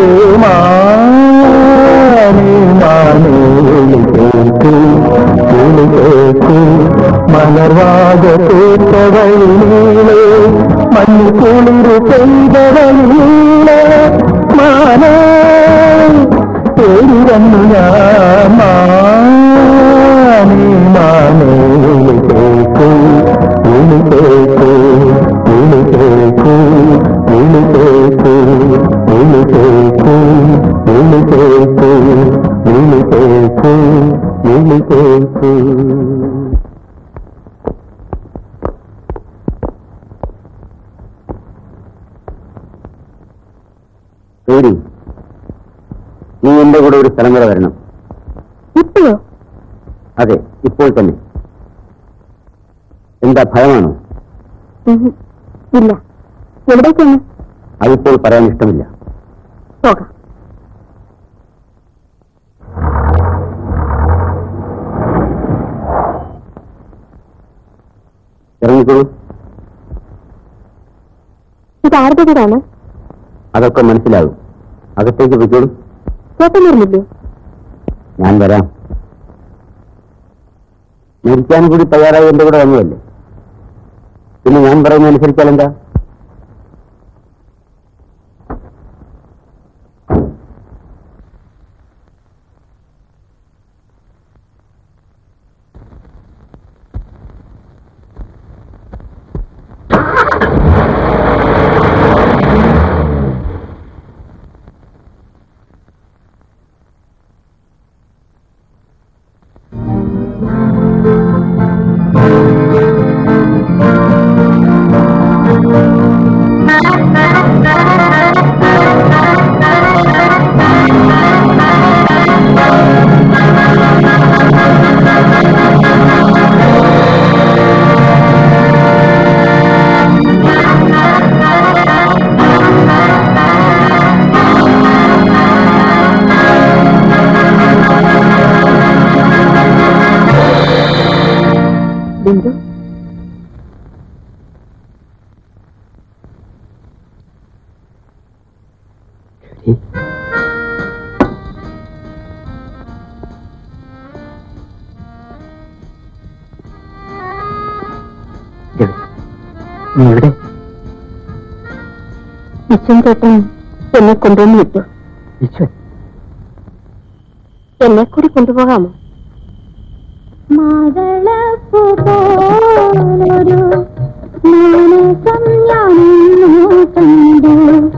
മാനേ മാനേ വിളിക്കേക്കൂ വിളിക്കേക്കൂ മലർവാട തീർത്തവനീലെ മഞ്ഞ് കുളിർ പെയ്തവനീലെ മാനേ തേടി വന്നു ഞാൻ മാനേ മാനേ വിളിക്കേക്കൂ വിളിക്കേക്കൂ വിളിക്കേക്കൂ വിളിക്കേക്കൂ വിളിക്കേക്കൂ വിളിക്കേക്കൂ വിളിക്കേക്കൂ വിളിക്കേക്കൂ. പേടി നീ എന്റെ കൂടെ ഒരു സ്ഥലം വരെ വരണം. ഇപ്പോഴോ? അതെ, ഇപ്പോൾ തന്നെ. എന്താ, ഭയമാണോ? ഇല്ല. എവിടേക്കാണ്? അതിപ്പോൾ പറയാൻ ഇഷ്ടമില്ല. പോകാം. ഇറങ്ങിക്കോളൂ. ഇത് ആരുടെ വീടാണ്? അതൊക്കെ മനസ്സിലാകും. അകത്തേക്ക് പോയിക്കോളൂ. ചേട്ടൻ വരുന്നില്ലേ? ഞാൻ വരാം. മരിക്കാൻ കൂടി തയ്യാറായി എന്റെ കൂടെ വന്നതല്ലേ, പിന്നെ ഞാൻ പറയുന്ന അനുസരിച്ചാൽ എന്താ? ബിന്ദു, നീ എവിടെ? വിശ്വൻ ചേട്ടൻ എന്നെ കൊണ്ടുവന്ന് വിട്ടു. വിശ്വൻ എന്നെ കൂടി കൊണ്ടുപോകാമോ? മാതളപ്പൂപോലൊരു മാനസം ഞാനിന്നു കണ്ടു.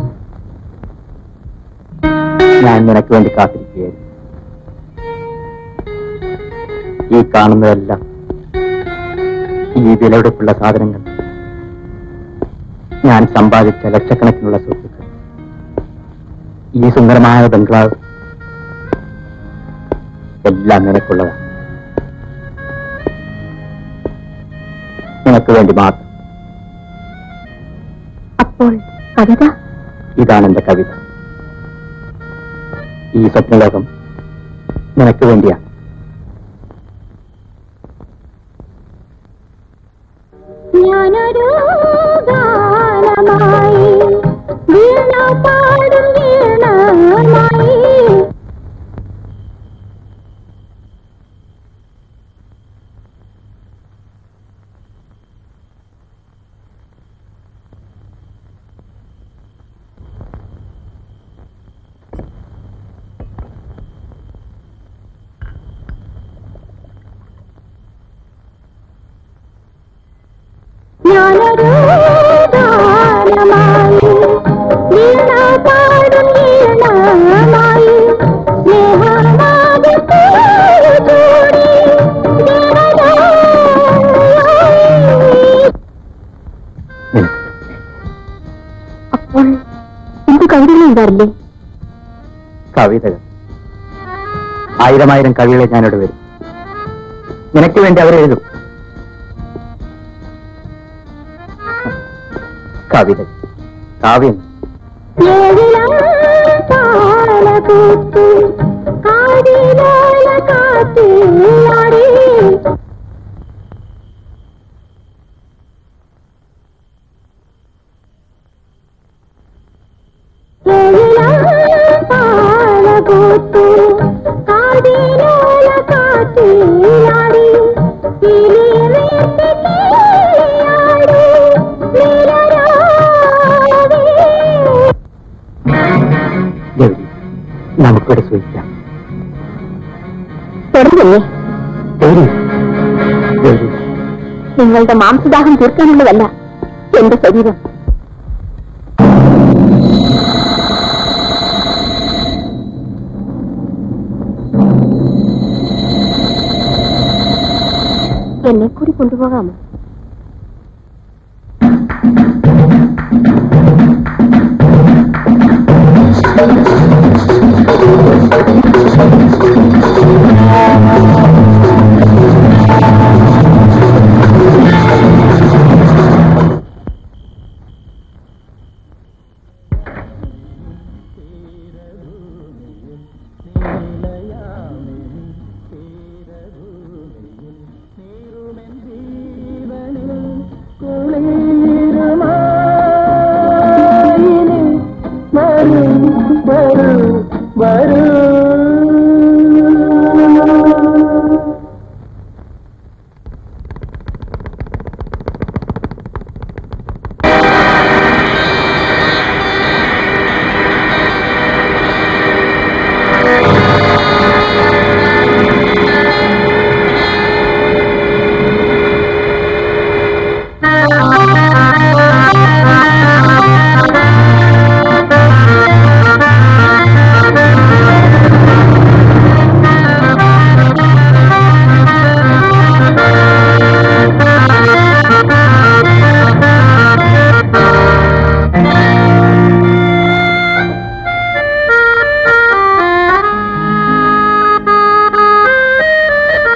ഞാൻ നിനക്ക് വേണ്ടി കാത്തിരിക്കുകയായിരുന്നു. ഈ കാണുന്നതെല്ലാം ഈ വിലപിടിപ്പുള്ള സാധനങ്ങൾ, ഞാൻ സമ്പാദിച്ച ലക്ഷക്കണക്കിനുള്ള സ്വത്തുക്കൾ, ഈ സുന്ദരമായ ബംഗ്ലാവ് എല്ലാം നിനക്കുള്ളതാണ്. നിനക്ക് വേണ്ടി മാത്രം. അപ്പോൾ കവിത? ഇതാണ് എന്റെ കവിത. ഈ സ്വപ്നലോകം നിനക്ക് വേണ്ടിയാണ്. ഞാനൊരു ഗാനമായി വീണ പാടും വീണമായി. ഞാനൊരു ഗാനമായി വീണ പാടും വീണമായി. സ്നേഹമാകെ ചൂടി അപ്പോൾ എന്ത് കവിതകൾ ഉണ്ടാറില്ലേ? കവിതകൾ ആയിരം ആയിരം കവികളെ ഞാനിവിടെ വരും. നിനക്ക് വേണ്ടി അവരെഴുതും. കവിത, കാവ്യം. നമുക്കിവിടെ സൂക്ഷിക്കാം. തുടങ്ങില്ലേ? നിങ്ങളുടെ മാംസദാഹം തീർക്കാനുള്ളതല്ല എന്റെ ശരീരം. എന്നെ കൂടി കൊണ്ടുപോകാമോ?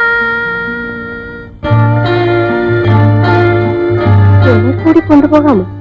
കൊണ്ടുപോകാമോ?